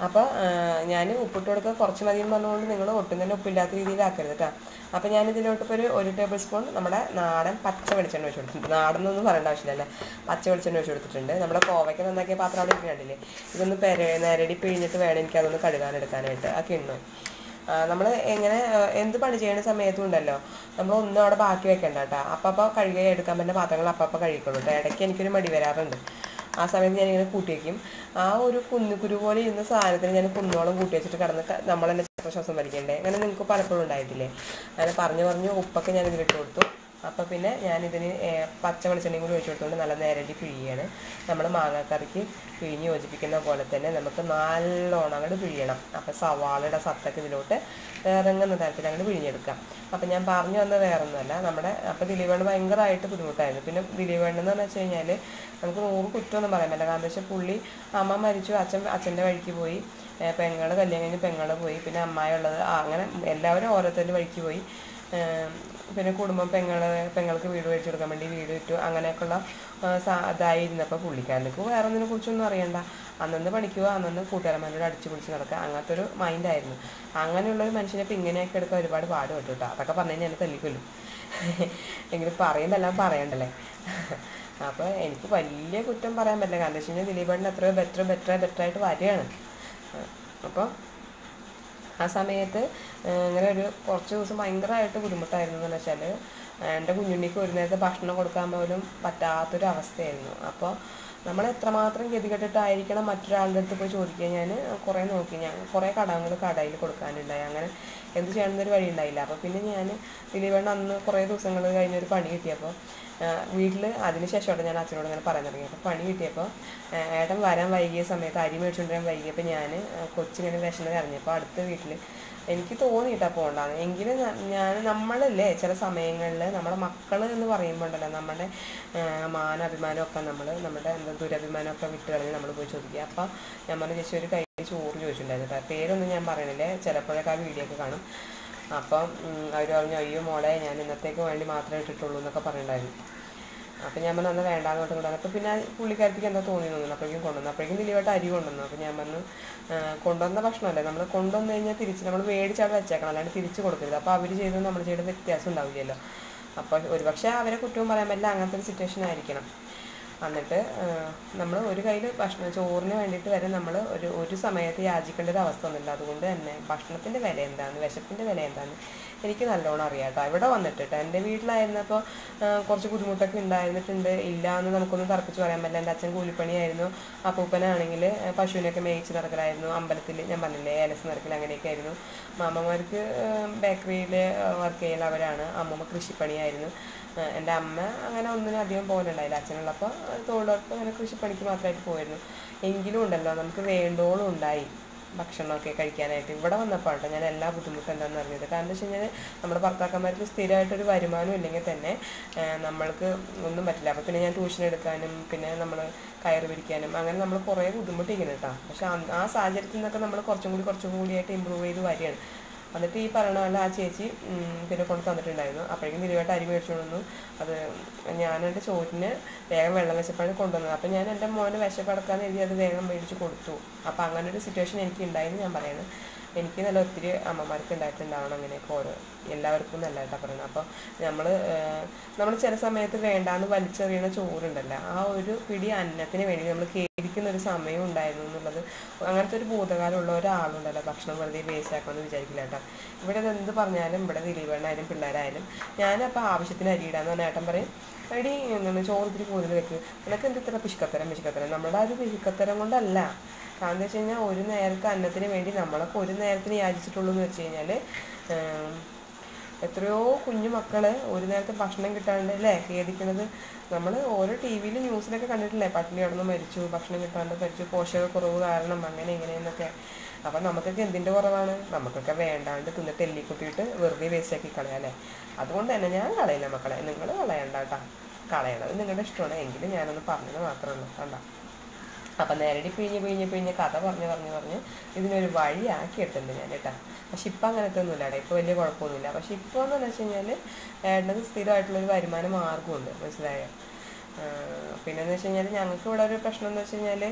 അപ്പോൾ ഞാൻ ഉപ്പിട്ട് കൊടുക്കുക കുറച്ച് മതിയും പറഞ്ഞുകൊണ്ട് നിങ്ങൾ ഒട്ടും തന്നെ ഉപ്പില്ലാത്ത രീതിയിലാക്കരുത് കേട്ടോ. അപ്പോൾ ഞാനിതിലോട്ട് ഇപ്പോൾ ഒരു ടേബിൾ സ്പൂൺ നമ്മുടെ നാടൻ പച്ച വെളിച്ചെണ്ണ വെച്ച് കൊടുത്തിട്ടുണ്ട്. നാടെന്നൊന്നും പറയേണ്ട ആവശ്യമില്ല, പച്ച വെളിച്ചെണ്ണ വെച്ച് കൊടുത്തിട്ടുണ്ട്. നമ്മുടെ കോവയ്ക്ക് നന്നാക്കിയ പാത്രം അവിടെ ഇരിക്കുന്നുണ്ടല്ലേ, ഇതൊന്ന് നേരടി പിഴിഞ്ഞിട്ട് വേണം എനിക്ക് അതൊന്ന് കഴുകാനെടുക്കാനായിട്ട്. ആ കിണ്ണു നമ്മൾ എങ്ങനെ എന്ത് പണി ചെയ്യുന്ന സമയത്തും ഉണ്ടല്ലോ, നമ്മൾ ഒന്നും അവിടെ ബാക്കി വെക്കണ്ട കേട്ടോ. അപ്പം കഴുകി എടുക്കാൻ പറ്റുന്ന പാത്രങ്ങൾ അപ്പം കഴുകിക്കൊള്ളൂ കേട്ടോ. ഇടയ്ക്ക് എനിക്കൊരു മടി വരാറുണ്ട്. ആ സമയത്ത് ഞാനിങ്ങനെ കൂട്ടി വയ്ക്കും. ആ ഒരു കുന്നുകുരു പോലെ ഇരുന്ന സാധനത്തിന് ഞാൻ കുന്നോളം കൂട്ടി വെച്ചിട്ട് കിടന്ന് നമ്മളെന്നെ ശ്വാസം വലിക്കണ്ടേ. അങ്ങനെ നിങ്ങൾക്ക് പലപ്പോഴും ഉണ്ടായിട്ടില്ലേ? അങ്ങനെ പറഞ്ഞു ഉപ്പൊക്കെ ഞാൻ ഇതിലിട്ട് കൊടുത്തു. അപ്പോൾ പിന്നെ ഞാനിതിന് പച്ച വെളിച്ചെണ്ണയും കൂടി ഒഴിച്ചു കൊടുത്തുകൊണ്ട് നല്ല നേരടി പിഴിയാണ്. നമ്മൾ മാങ്ങാക്കറിക്ക് പിഴിഞ്ഞ് യോജിപ്പിക്കുന്ന പോലെ തന്നെ നമുക്ക് നല്ലോണം അങ്ങോട്ട് പിഴിയണം. അപ്പോൾ സവാളയുടെ സത്തൊക്കെ ഇതിലോട്ട് ഇറങ്ങുന്ന തരത്തിൽ അങ്ങോട്ട് പിഴിഞ്ഞെടുക്കാം. അപ്പം ഞാൻ പറഞ്ഞു വന്നത് വേറൊന്നുമല്ല, അപ്പോൾ ദിലീപേണ് ഭയങ്കരമായിട്ട് ബുദ്ധിമുട്ടായിരുന്നു. പിന്നെ ദിലീപേണെന്ന് വെച്ച് കഴിഞ്ഞാൽ നമുക്ക് 100 കുറ്റമൊന്നും പറയാൻ പറ്റില്ല. കാരണം വെച്ചാൽ പുള്ളി അമ്മ മരിച്ചു, അച്ഛൻ്റെ വഴിക്ക് പോയി, പെങ്ങൾ കല്യാണം കഴിഞ്ഞ് പെങ്ങൾ പോയി, പിന്നെ അമ്മായുള്ളത്, അങ്ങനെ എല്ലാവരും ഓരോരുത്തരുടെ വഴിക്ക് പോയി. പിന്നെ കുടുംബം പെങ്ങൾക്ക് വീട് മേടിച്ചു കൊടുക്കാൻ വേണ്ടി വീട് വിറ്റു. അങ്ങനെയൊക്കെയുള്ള ഇതായിരുന്നപ്പോൾ പുള്ളിക്കാരനക്ക് വേറെ ഒന്നിനെ കുറിച്ചൊന്നും അറിയണ്ട. അന്നന്ന് പഠിക്കുക, അന്നന്ന് കൂട്ടുകാരന്മാരോട് അടിച്ചു പിടിച്ച് നടക്കുക, അങ്ങനത്തെ ഒരു മൈൻഡായിരുന്നു. അങ്ങനെയുള്ളൊരു മനുഷ്യനെ ഇപ്പം ഇങ്ങനെയൊക്കെ എടുക്കാൻ ഒരുപാട് പാട് പെട്ടു കേട്ടോ. അതൊക്കെ പറഞ്ഞു കഴിഞ്ഞാൽ എന്നെ തല്ലിക്കൊല്ലും. എങ്കിലും പറയുമ്പോൾ പറയണ്ടല്ലേ. അപ്പോൾ എനിക്ക് വലിയ കുറ്റം പറയാൻ പറ്റില്ല. കാരണം വെച്ച് കഴിഞ്ഞാൽ ദിലീപേട്ടന് എത്രയോ ബെറ്ററായിട്ട് വരികയാണ്. അപ്പോൾ ആ സമയത്ത് ഇങ്ങനെ കുറച്ച് ദിവസം ഭയങ്കരമായിട്ട് ബുദ്ധിമുട്ടായിരുന്നു. എന്ന് വെച്ചാൽ എൻ്റെ കുഞ്ഞുണ്ണിക്ക് ഒരു നേരത്തെ ഭക്ഷണം കൊടുക്കാൻ പോലും പറ്റാത്തൊരു അവസ്ഥയായിരുന്നു. അപ്പോൾ നമ്മൾ എത്രമാത്രം ഗതികെട്ടിട്ടായിരിക്കണം മറ്റൊരാളുടെ അടുത്ത് പോയി ചോദിക്കുക. ഞാൻ കുറേ നോക്കി, ഞാൻ കുറേ കടങ്ങൾ കടയിൽ കൊടുക്കാനുണ്ടായി. അങ്ങനെ എന്ത് ചെയ്യണമെന്നൊരു വഴി ഉണ്ടായില്ല. അപ്പോൾ പിന്നെ ഞാൻ ദിലീപേട്ടൻ അന്ന് കുറേ ദിവസങ്ങൾ കഴിഞ്ഞൊരു പണി കിട്ടിയപ്പോൾ വീട്ടിൽ അതിന് ശേഷമായിട്ട് ഞാൻ അച്ഛനോട് ഇങ്ങനെ പറയാൻ തുടങ്ങി. അപ്പോൾ പണി കിട്ടിയപ്പോൾ ഏട്ടൻ വരാൻ വൈകിയ സമയത്ത് അരി മേടിച്ചുകൊണ്ടിരാൻ വൈകിയപ്പോൾ ഞാൻ കൊച്ചിങ്ങനെ വിശന്ന് കരഞ്ഞപ്പോൾ അടുത്ത വീട്ടിൽ എനിക്ക് തോന്നിയിട്ടാ പോകണ്ടാന്ന്. എങ്കിലും നമ്മളല്ലേ ചില സമയങ്ങളിൽ നമ്മുടെ മക്കൾ എന്ന് പറയുമ്പോൾ ഉണ്ടല്ലോ, നമ്മുടെ മാനാഭിമാനമൊക്കെ നമ്മുടെ ദുരഭിമാനമൊക്കെ വിട്ട് കളഞ്ഞ് നമ്മൾ പോയി ചോദിക്കുക. അപ്പം ഞാൻ പറഞ്ഞ ചേച്ചി ഒരു കൈ ചോറ് ചോദിച്ചിട്ടുണ്ടായിരുന്നു കേട്ടോ. പേരൊന്നും ഞാൻ പറയണില്ലേ, ചിലപ്പോഴൊക്കെ ആ വീഡിയോ ഒക്കെ കാണും. അപ്പം അവർ പറഞ്ഞു, അയ്യോ മോളെ ഞാൻ ഇന്നത്തേക്ക് വേണ്ടി മാത്രമേ ഇട്ടിട്ടുള്ളൂ എന്നൊക്കെ പറയുന്നുണ്ടായിരുന്നു. അപ്പം ഞാൻ പറഞ്ഞു അന്ന് വേണ്ടാന്ന് കൊണ്ടുവന്നു. അപ്പോൾ പിന്നെ പുള്ളിക്കാരത്തേക്ക് എന്താ തോന്നുന്നു. അപ്പോഴേക്കും കൊണ്ടുവന്നു. അപ്പോഴേക്കും ദിലീപേട്ട അരി കൊണ്ടുവന്നു. അപ്പോൾ ഞാൻ പറഞ്ഞു കൊണ്ടുവന്ന ഭക്ഷണമല്ലേ, നമ്മൾ കൊണ്ടുവന്നു കഴിഞ്ഞാൽ തിരിച്ച് നമ്മൾ മേടിച്ചവിടെ വെച്ചേക്കണം, അല്ലാണ്ട് തിരിച്ച് കൊടുക്കരുത്. അപ്പോൾ അവർ ചെയ്തത് നമ്മൾ ചെയ്ത വ്യത്യാസം ഉണ്ടാവില്ലല്ലോ. അപ്പോൾ ഒരുപക്ഷെ അവരെ കുറ്റവും പറയാൻ പറ്റില്ല, അങ്ങനത്തെ ഒരു സിറ്റുവേഷൻ ആയിരിക്കണം. എന്നിട്ട് നമ്മൾ ഒരു കയ്യിൽ ചോറിന് വേണ്ടിയിട്ട് വരെ നമ്മൾ ഒരു സമയത്ത് യാചിക്കേണ്ട ഒരു അവസ്ഥ ഒന്നുമില്ല. അതുകൊണ്ട് തന്നെ ഭക്ഷണത്തിൻ്റെ വില എന്താണെന്ന്, വിശപ്പിൻ്റെ വില എന്താണെന്ന് എനിക്ക് നല്ലോണം അറിയാം കേട്ടോ. ഇവിടെ വന്നിട്ട് എൻ്റെ വീട്ടിലായിരുന്നപ്പോൾ കുറച്ച് ബുദ്ധിമുട്ടൊക്കെ ഉണ്ടായിരുന്നിട്ടുണ്ട്. ഇല്ല എന്ന് നമുക്കൊന്നും തർപ്പിച്ച് പറയാൻ പറ്റില്ല. എൻ്റെ അച്ഛൻ കൂലിപ്പണിയായിരുന്നു. അപ്പൂപ്പനാണെങ്കിൽ പശുവിനൊക്കെ മേയിച്ച് നടക്കലായിരുന്നു. അമ്പലത്തിൽ ഞാൻ പറഞ്ഞില്ലേ ഏലസ് നിറക്കൽ, അങ്ങനെയൊക്കെ ആയിരുന്നു. മാമന്മാർക്ക് ബേക്കറിയിൽ വർക്ക് ചെയ്യുന്നവരാണ്. അമ്മമ്മ കൃഷിപ്പണിയായിരുന്നു. എൻ്റെ അമ്മ അങ്ങനെ ഒന്നിനും അധികം പോലുണ്ടായില്ല. അച്ഛനുള്ളപ്പോൾ തൊഴിലുറപ്പ് അങ്ങനെ കൃഷിപ്പണിക്ക് മാത്രമായിട്ട് പോയിരുന്നു. എങ്കിലും ഉണ്ടല്ലോ നമുക്ക് വേണ്ടോളം ഉണ്ടായി ഭക്ഷണമൊക്കെ കഴിക്കാനായിട്ട്. ഇവിടെ വന്നപ്പോൾ കേട്ടോ ഞാൻ എല്ലാ ബുദ്ധിമുട്ടും എന്താണെന്ന് അറിഞ്ഞത്. കാരണം എന്താ വെച്ച് കഴിഞ്ഞാൽ നമ്മുടെ ഭർത്താക്കന്മാർക്ക് സ്ഥിരമായിട്ടൊരു വരുമാനം ഇല്ലെങ്കിൽ തന്നെ നമ്മൾക്ക് ഒന്നും പറ്റില്ല. അപ്പോൾ പിന്നെ ഞാൻ ട്യൂഷൻ എടുക്കാനും പിന്നെ നമ്മൾ കയറ് പിരിക്കാനും അങ്ങനെ നമ്മൾ കുറേ ബുദ്ധിമുട്ടിക്കുന്നു കേട്ടോ. പക്ഷെ ആ സാഹചര്യത്തിൽ നിന്നൊക്കെ നമ്മൾ കുറച്ചും കൂടിയായിട്ട് ഇമ്പ്രൂവ് ചെയ്ത് വരികയാണ്. എന്നിട്ട് ഈ പറയണ പോലെ ആ ചേച്ചി പിന്നെ കൊണ്ട് തന്നിട്ടുണ്ടായിരുന്നു. അപ്പോഴേക്കും ദിലീപേട്ട അരി മേടിച്ചു കൊണ്ടു. അത് ഞാനെൻ്റെ ചോറ്റിന് വേഗം വെള്ളം വെച്ചപ്പോഴാണ് കൊണ്ടുവന്നത്. അപ്പോൾ ഞാൻ എൻ്റെ മോനെ വിശപ്പടക്കാന്ന് എഴുതി അത് വേഗം മേടിച്ച് കൊടുത്തു. അപ്പോൾ അങ്ങനെ ഒരു സിറ്റുവേഷൻ എനിക്ക് ഉണ്ടായെന്ന് ഞാൻ പറയുന്നത്. എനിക്ക് നല്ല ഒത്തിരി അമ്മമാർക്ക് ഉണ്ടായിട്ടുണ്ടാവണം അങ്ങനെയൊക്കെ എല്ലാവർക്കും നല്ല കേട്ടോ പറയുന്നത്. അപ്പോൾ നമ്മൾ ചില സമയത്ത് വേണ്ടാന്ന് വലിച്ചെറിയണ ചോറുണ്ടല്ലോ, ആ ഒരു പിടി അന്നത്തിന് വേണ്ടി നമ്മൾ ഖേദിക്കുന്ന ഒരു സമയം ഉണ്ടായിരുന്നു എന്നുള്ളത്, അങ്ങനത്തെ ഒരു ഭൂതകാലമുള്ള ഒരാളുണ്ടല്ലോ ഭക്ഷണം വെറുതെ വേസ്റ്റ് ആക്കാമെന്ന് വിചാരിക്കില്ല കേട്ടോ. ഇവിടെ എന്ത് പറഞ്ഞാലും ഇവിടെ ദിലീപേട്ടനായാലും പിള്ളേരായാലും ഞാനപ്പോൾ ആവശ്യത്തിന് അരിയിടാന്ന് പറഞ്ഞ ഏട്ടൻ പറയും, എടി ചോറ് ഇത്തിരി കൂടുതൽ വെക്ക്, നിനക്ക് എന്ത് ഇത്ര പിശുക്കത്തരം. നമ്മുടെ ആ ഒരു പിശുക്കത്തരം കൊണ്ടല്ല. കാരണം എന്താ വെച്ച് കഴിഞ്ഞാൽ ഒരു നേരത്തെ അന്നത്തിന് വേണ്ടി നമ്മളൊക്കെ ഒരു നേരത്തിന് യാചിച്ചിട്ടുള്ളൂ എന്ന് വെച്ച് കഴിഞ്ഞാൽ എത്രയോ കുഞ്ഞു മക്കൾ ഒരു നേരത്തെ ഭക്ഷണം കിട്ടാണ്ട് അല്ലേ ഖേദിക്കണത്. നമ്മൾ ഓരോ ടി വിയിൽ ന്യൂസിലൊക്കെ കണ്ടിട്ടില്ലേ, പട്ടിണി കിടന്ന് മരിച്ചു, ഭക്ഷണം കിട്ടാണ്ട് മരിച്ചു, പോഷകക്കുറവ് കാരണം അങ്ങനെ ഇങ്ങനെയെന്നൊക്കെ. അപ്പം നമുക്കൊക്കെ എന്തിൻ്റെ കുറവാണ്? നമുക്കൊക്കെ വേണ്ടാണ്ട് തിന്നിട്ട് എല്ലിക്കുത്തിയിട്ട് വെറുതെ വേസ്റ്റാക്കി കളയാല്ലേ. അതുകൊണ്ട് തന്നെ ഞാൻ കളയില്ല മക്കളെ, നിങ്ങൾ കളയണ്ട കേട്ടോ. കളയണത് നിങ്ങളുടെ ഇഷ്ടമാണ്, എങ്കിലും ഞാനൊന്ന് പറഞ്ഞത് മാത്രമേ ഉള്ളൂ കണ്ട. അപ്പം നേരടി പിഴിഞ്ഞ് കഥ പറഞ്ഞ് ഇതിനൊരു വഴിയാക്കി എടുത്തിട്ടുണ്ട് ഞാൻ കേട്ടോ. പക്ഷെ ഇപ്പം അങ്ങനത്തെ ഒന്നുമില്ല കേട്ടോ, ഇപ്പോൾ വലിയ കുഴപ്പമൊന്നുമില്ല. പക്ഷെ ഇപ്പോൾ എന്ന് വെച്ച് കഴിഞ്ഞാൽ ഏട്ടനത് സ്ഥിരമായിട്ടുള്ളൊരു വരുമാന മാർഗ്ഗമുണ്ട്, മനസ്സിലായോ? പിന്നെയെന്ന് വെച്ച് കഴിഞ്ഞാൽ ഞങ്ങൾക്ക് ഇവിടെ ഒരു പ്രശ്നം എന്ന് വെച്ച് കഴിഞ്ഞാൽ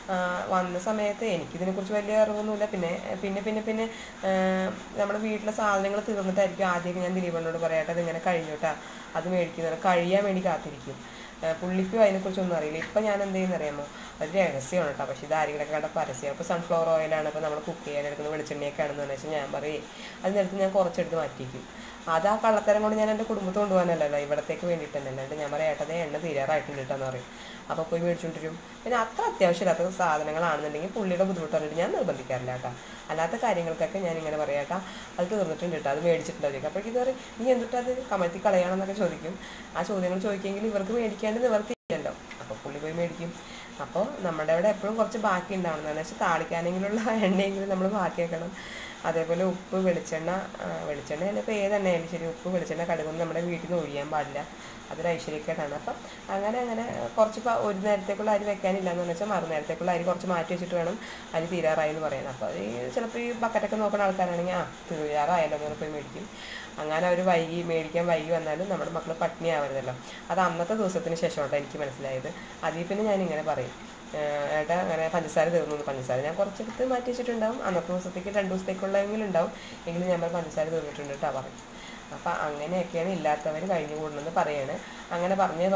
വന്ന സമയത്ത് എനിക്കിതിനെക്കുറിച്ച് വലിയ അറിവൊന്നുമില്ല. പിന്നെ നമ്മുടെ വീട്ടിലെ സാധനങ്ങൾ തീർന്നിട്ടായിരിക്കും ആദ്യമൊക്കെ ഞാൻ ദിലീപനോട് പറയട്ടെ അതിങ്ങനെ കഴിഞ്ഞോട്ടാ അത് മേടിക്കുന്നത് കഴിയാൻ വേണ്ടി കാത്തിരിക്കും. പുള്ളിക്കും അതിനെക്കുറിച്ചൊന്നും അറിയില്ല. ഇപ്പം ഞാൻ എന്ത് ചെയ്യുന്ന അറിയാമോ, അത് രഹസ്യമാണ് കേട്ടോ. പക്ഷേ ഇത് ആരെങ്കിലൊക്കെ കണ്ട പരസ്യം. ഇപ്പോൾ സൺഫ്ലവർ ഓയിലാണ് ഇപ്പോൾ നമ്മൾ കുക്ക് ചെയ്യാൻ എടുക്കുന്ന വെളിച്ചെണ്ണയൊക്കെ ആണെന്ന് വെച്ചാൽ ഞാൻ പറയും അതിനടുത്ത് ഞാൻ കുറച്ചെടുത്ത് മാറ്റിക്കും. അത് ആ കള്ളത്തരം കൊണ്ട് ഞാൻ എൻ്റെ കുടുംബത്തെ കൊണ്ടുപോകാനല്ലല്ലോ, ഇവിടത്തേക്ക് വേണ്ടിയിട്ട് തന്നെ. അല്ലാണ്ട് ഞാൻ പറയാം ഏട്ടതേ എണ്ണ തീരാറായിട്ടുണ്ട് കേട്ടോന്ന് പറയും. അപ്പോൾ പോയി മേടിച്ചുകൊണ്ടിരും. പിന്നെ അത്ര അത്യാവശ്യമില്ലാത്ത സാധനങ്ങളാണെന്നുണ്ടെങ്കിൽ പുള്ളിയുടെ ബുദ്ധിമുട്ട് പറഞ്ഞിട്ട് ഞാൻ നിർബന്ധിക്കാറില്ല കേട്ടോ. അല്ലാത്ത കാര്യങ്ങൾക്കൊക്കെ ഞാനിങ്ങനെ പറയാം കേട്ടോ അത് തീർന്നിട്ടുണ്ട് കേട്ടോ അത് മേടിച്ചിട്ടുണ്ടായിരിക്കും. അപ്പോഴേക്കും ഇത് പറയും നീ എന്നിട്ട് അത് കമഴ്ത്തി കളയണമെന്നൊക്കെ ചോദിക്കും. ആ ചോദ്യങ്ങൾ ചോദിക്കുമെങ്കിൽ ഇവർക്ക് മേടിക്കാണ്ട് നിവർത്തിയില്ലല്ലോ. അപ്പോൾ പുള്ളി പോയി മേടിക്കും. അപ്പോൾ നമ്മുടെ അവിടെ എപ്പോഴും കുറച്ച് ബാക്കി ഉണ്ടാവണമെന്ന് വെച്ചാൽ താളിക്കാനെങ്കിലുള്ള എണ്ണയെങ്കിലും നമ്മൾ ബാക്കി വെക്കണം. അതേപോലെ ഉപ്പ്, വെളിച്ചെണ്ണ ചിലപ്പോൾ ഏതെണ്ണയായാലും ശരി ഉപ്പ്, വെളിച്ചെണ്ണ, കടുകൊന്നും നമ്മുടെ വീട്ടിൽ നിന്ന് ഒഴിയാൻ പാടില്ല. അതൊരു ഐശ്വര്യക്കേടാണ്. അപ്പം അങ്ങനെ കുറച്ച് ഒരു നേരത്തേക്കുള്ള അരി വെക്കാനില്ല എന്ന് വെച്ചാൽ മറുനേരത്തേക്കുള്ള അരി കുറച്ച് മാറ്റി വെച്ചിട്ട് വേണം അരി തീരാറായി എന്ന് പറയാൻ. അപ്പോൾ ചിലപ്പോൾ ഈ ബക്കറ്റൊക്കെ നോക്കുന്ന ആൾക്കാരാണെങ്കിൽ തീരാറായല്ലോ എന്ന് പോയി മേടിക്കും. അങ്ങനെ അവർ മേടിക്കാൻ വൈകി വന്നാലും നമ്മുടെ മക്കൾ പട്ടിണി ആവരുതല്ലോ. അത് അന്നത്തെ ദിവസത്തിന് ശേഷമാട്ടോ എനിക്ക് മനസ്സിലായത്. അതിൽ പിന്നെ ഞാനിങ്ങനെ പറയും ഏട്ടാ അങ്ങനെ പഞ്ചസാര തീർന്നു. പഞ്ചസാര ഞാൻ കുറച്ചെടുത്ത് മാറ്റി വെച്ചിട്ടുണ്ടാവും. അന്നത്തെ ദിവസത്തേക്ക് 2 ദിവസത്തേക്കുള്ളതെങ്കിലും ഉണ്ടാവും. എങ്കിലും ഞാൻ പഞ്ചസാര തീർന്നിട്ടുണ്ട് കേട്ടോ പറയും. അപ്പം അങ്ങനെയൊക്കെയാണ് ഇല്ലാത്തവർ കഴിഞ്ഞു കൂടുന്നത് പറയാണ്. അങ്ങനെ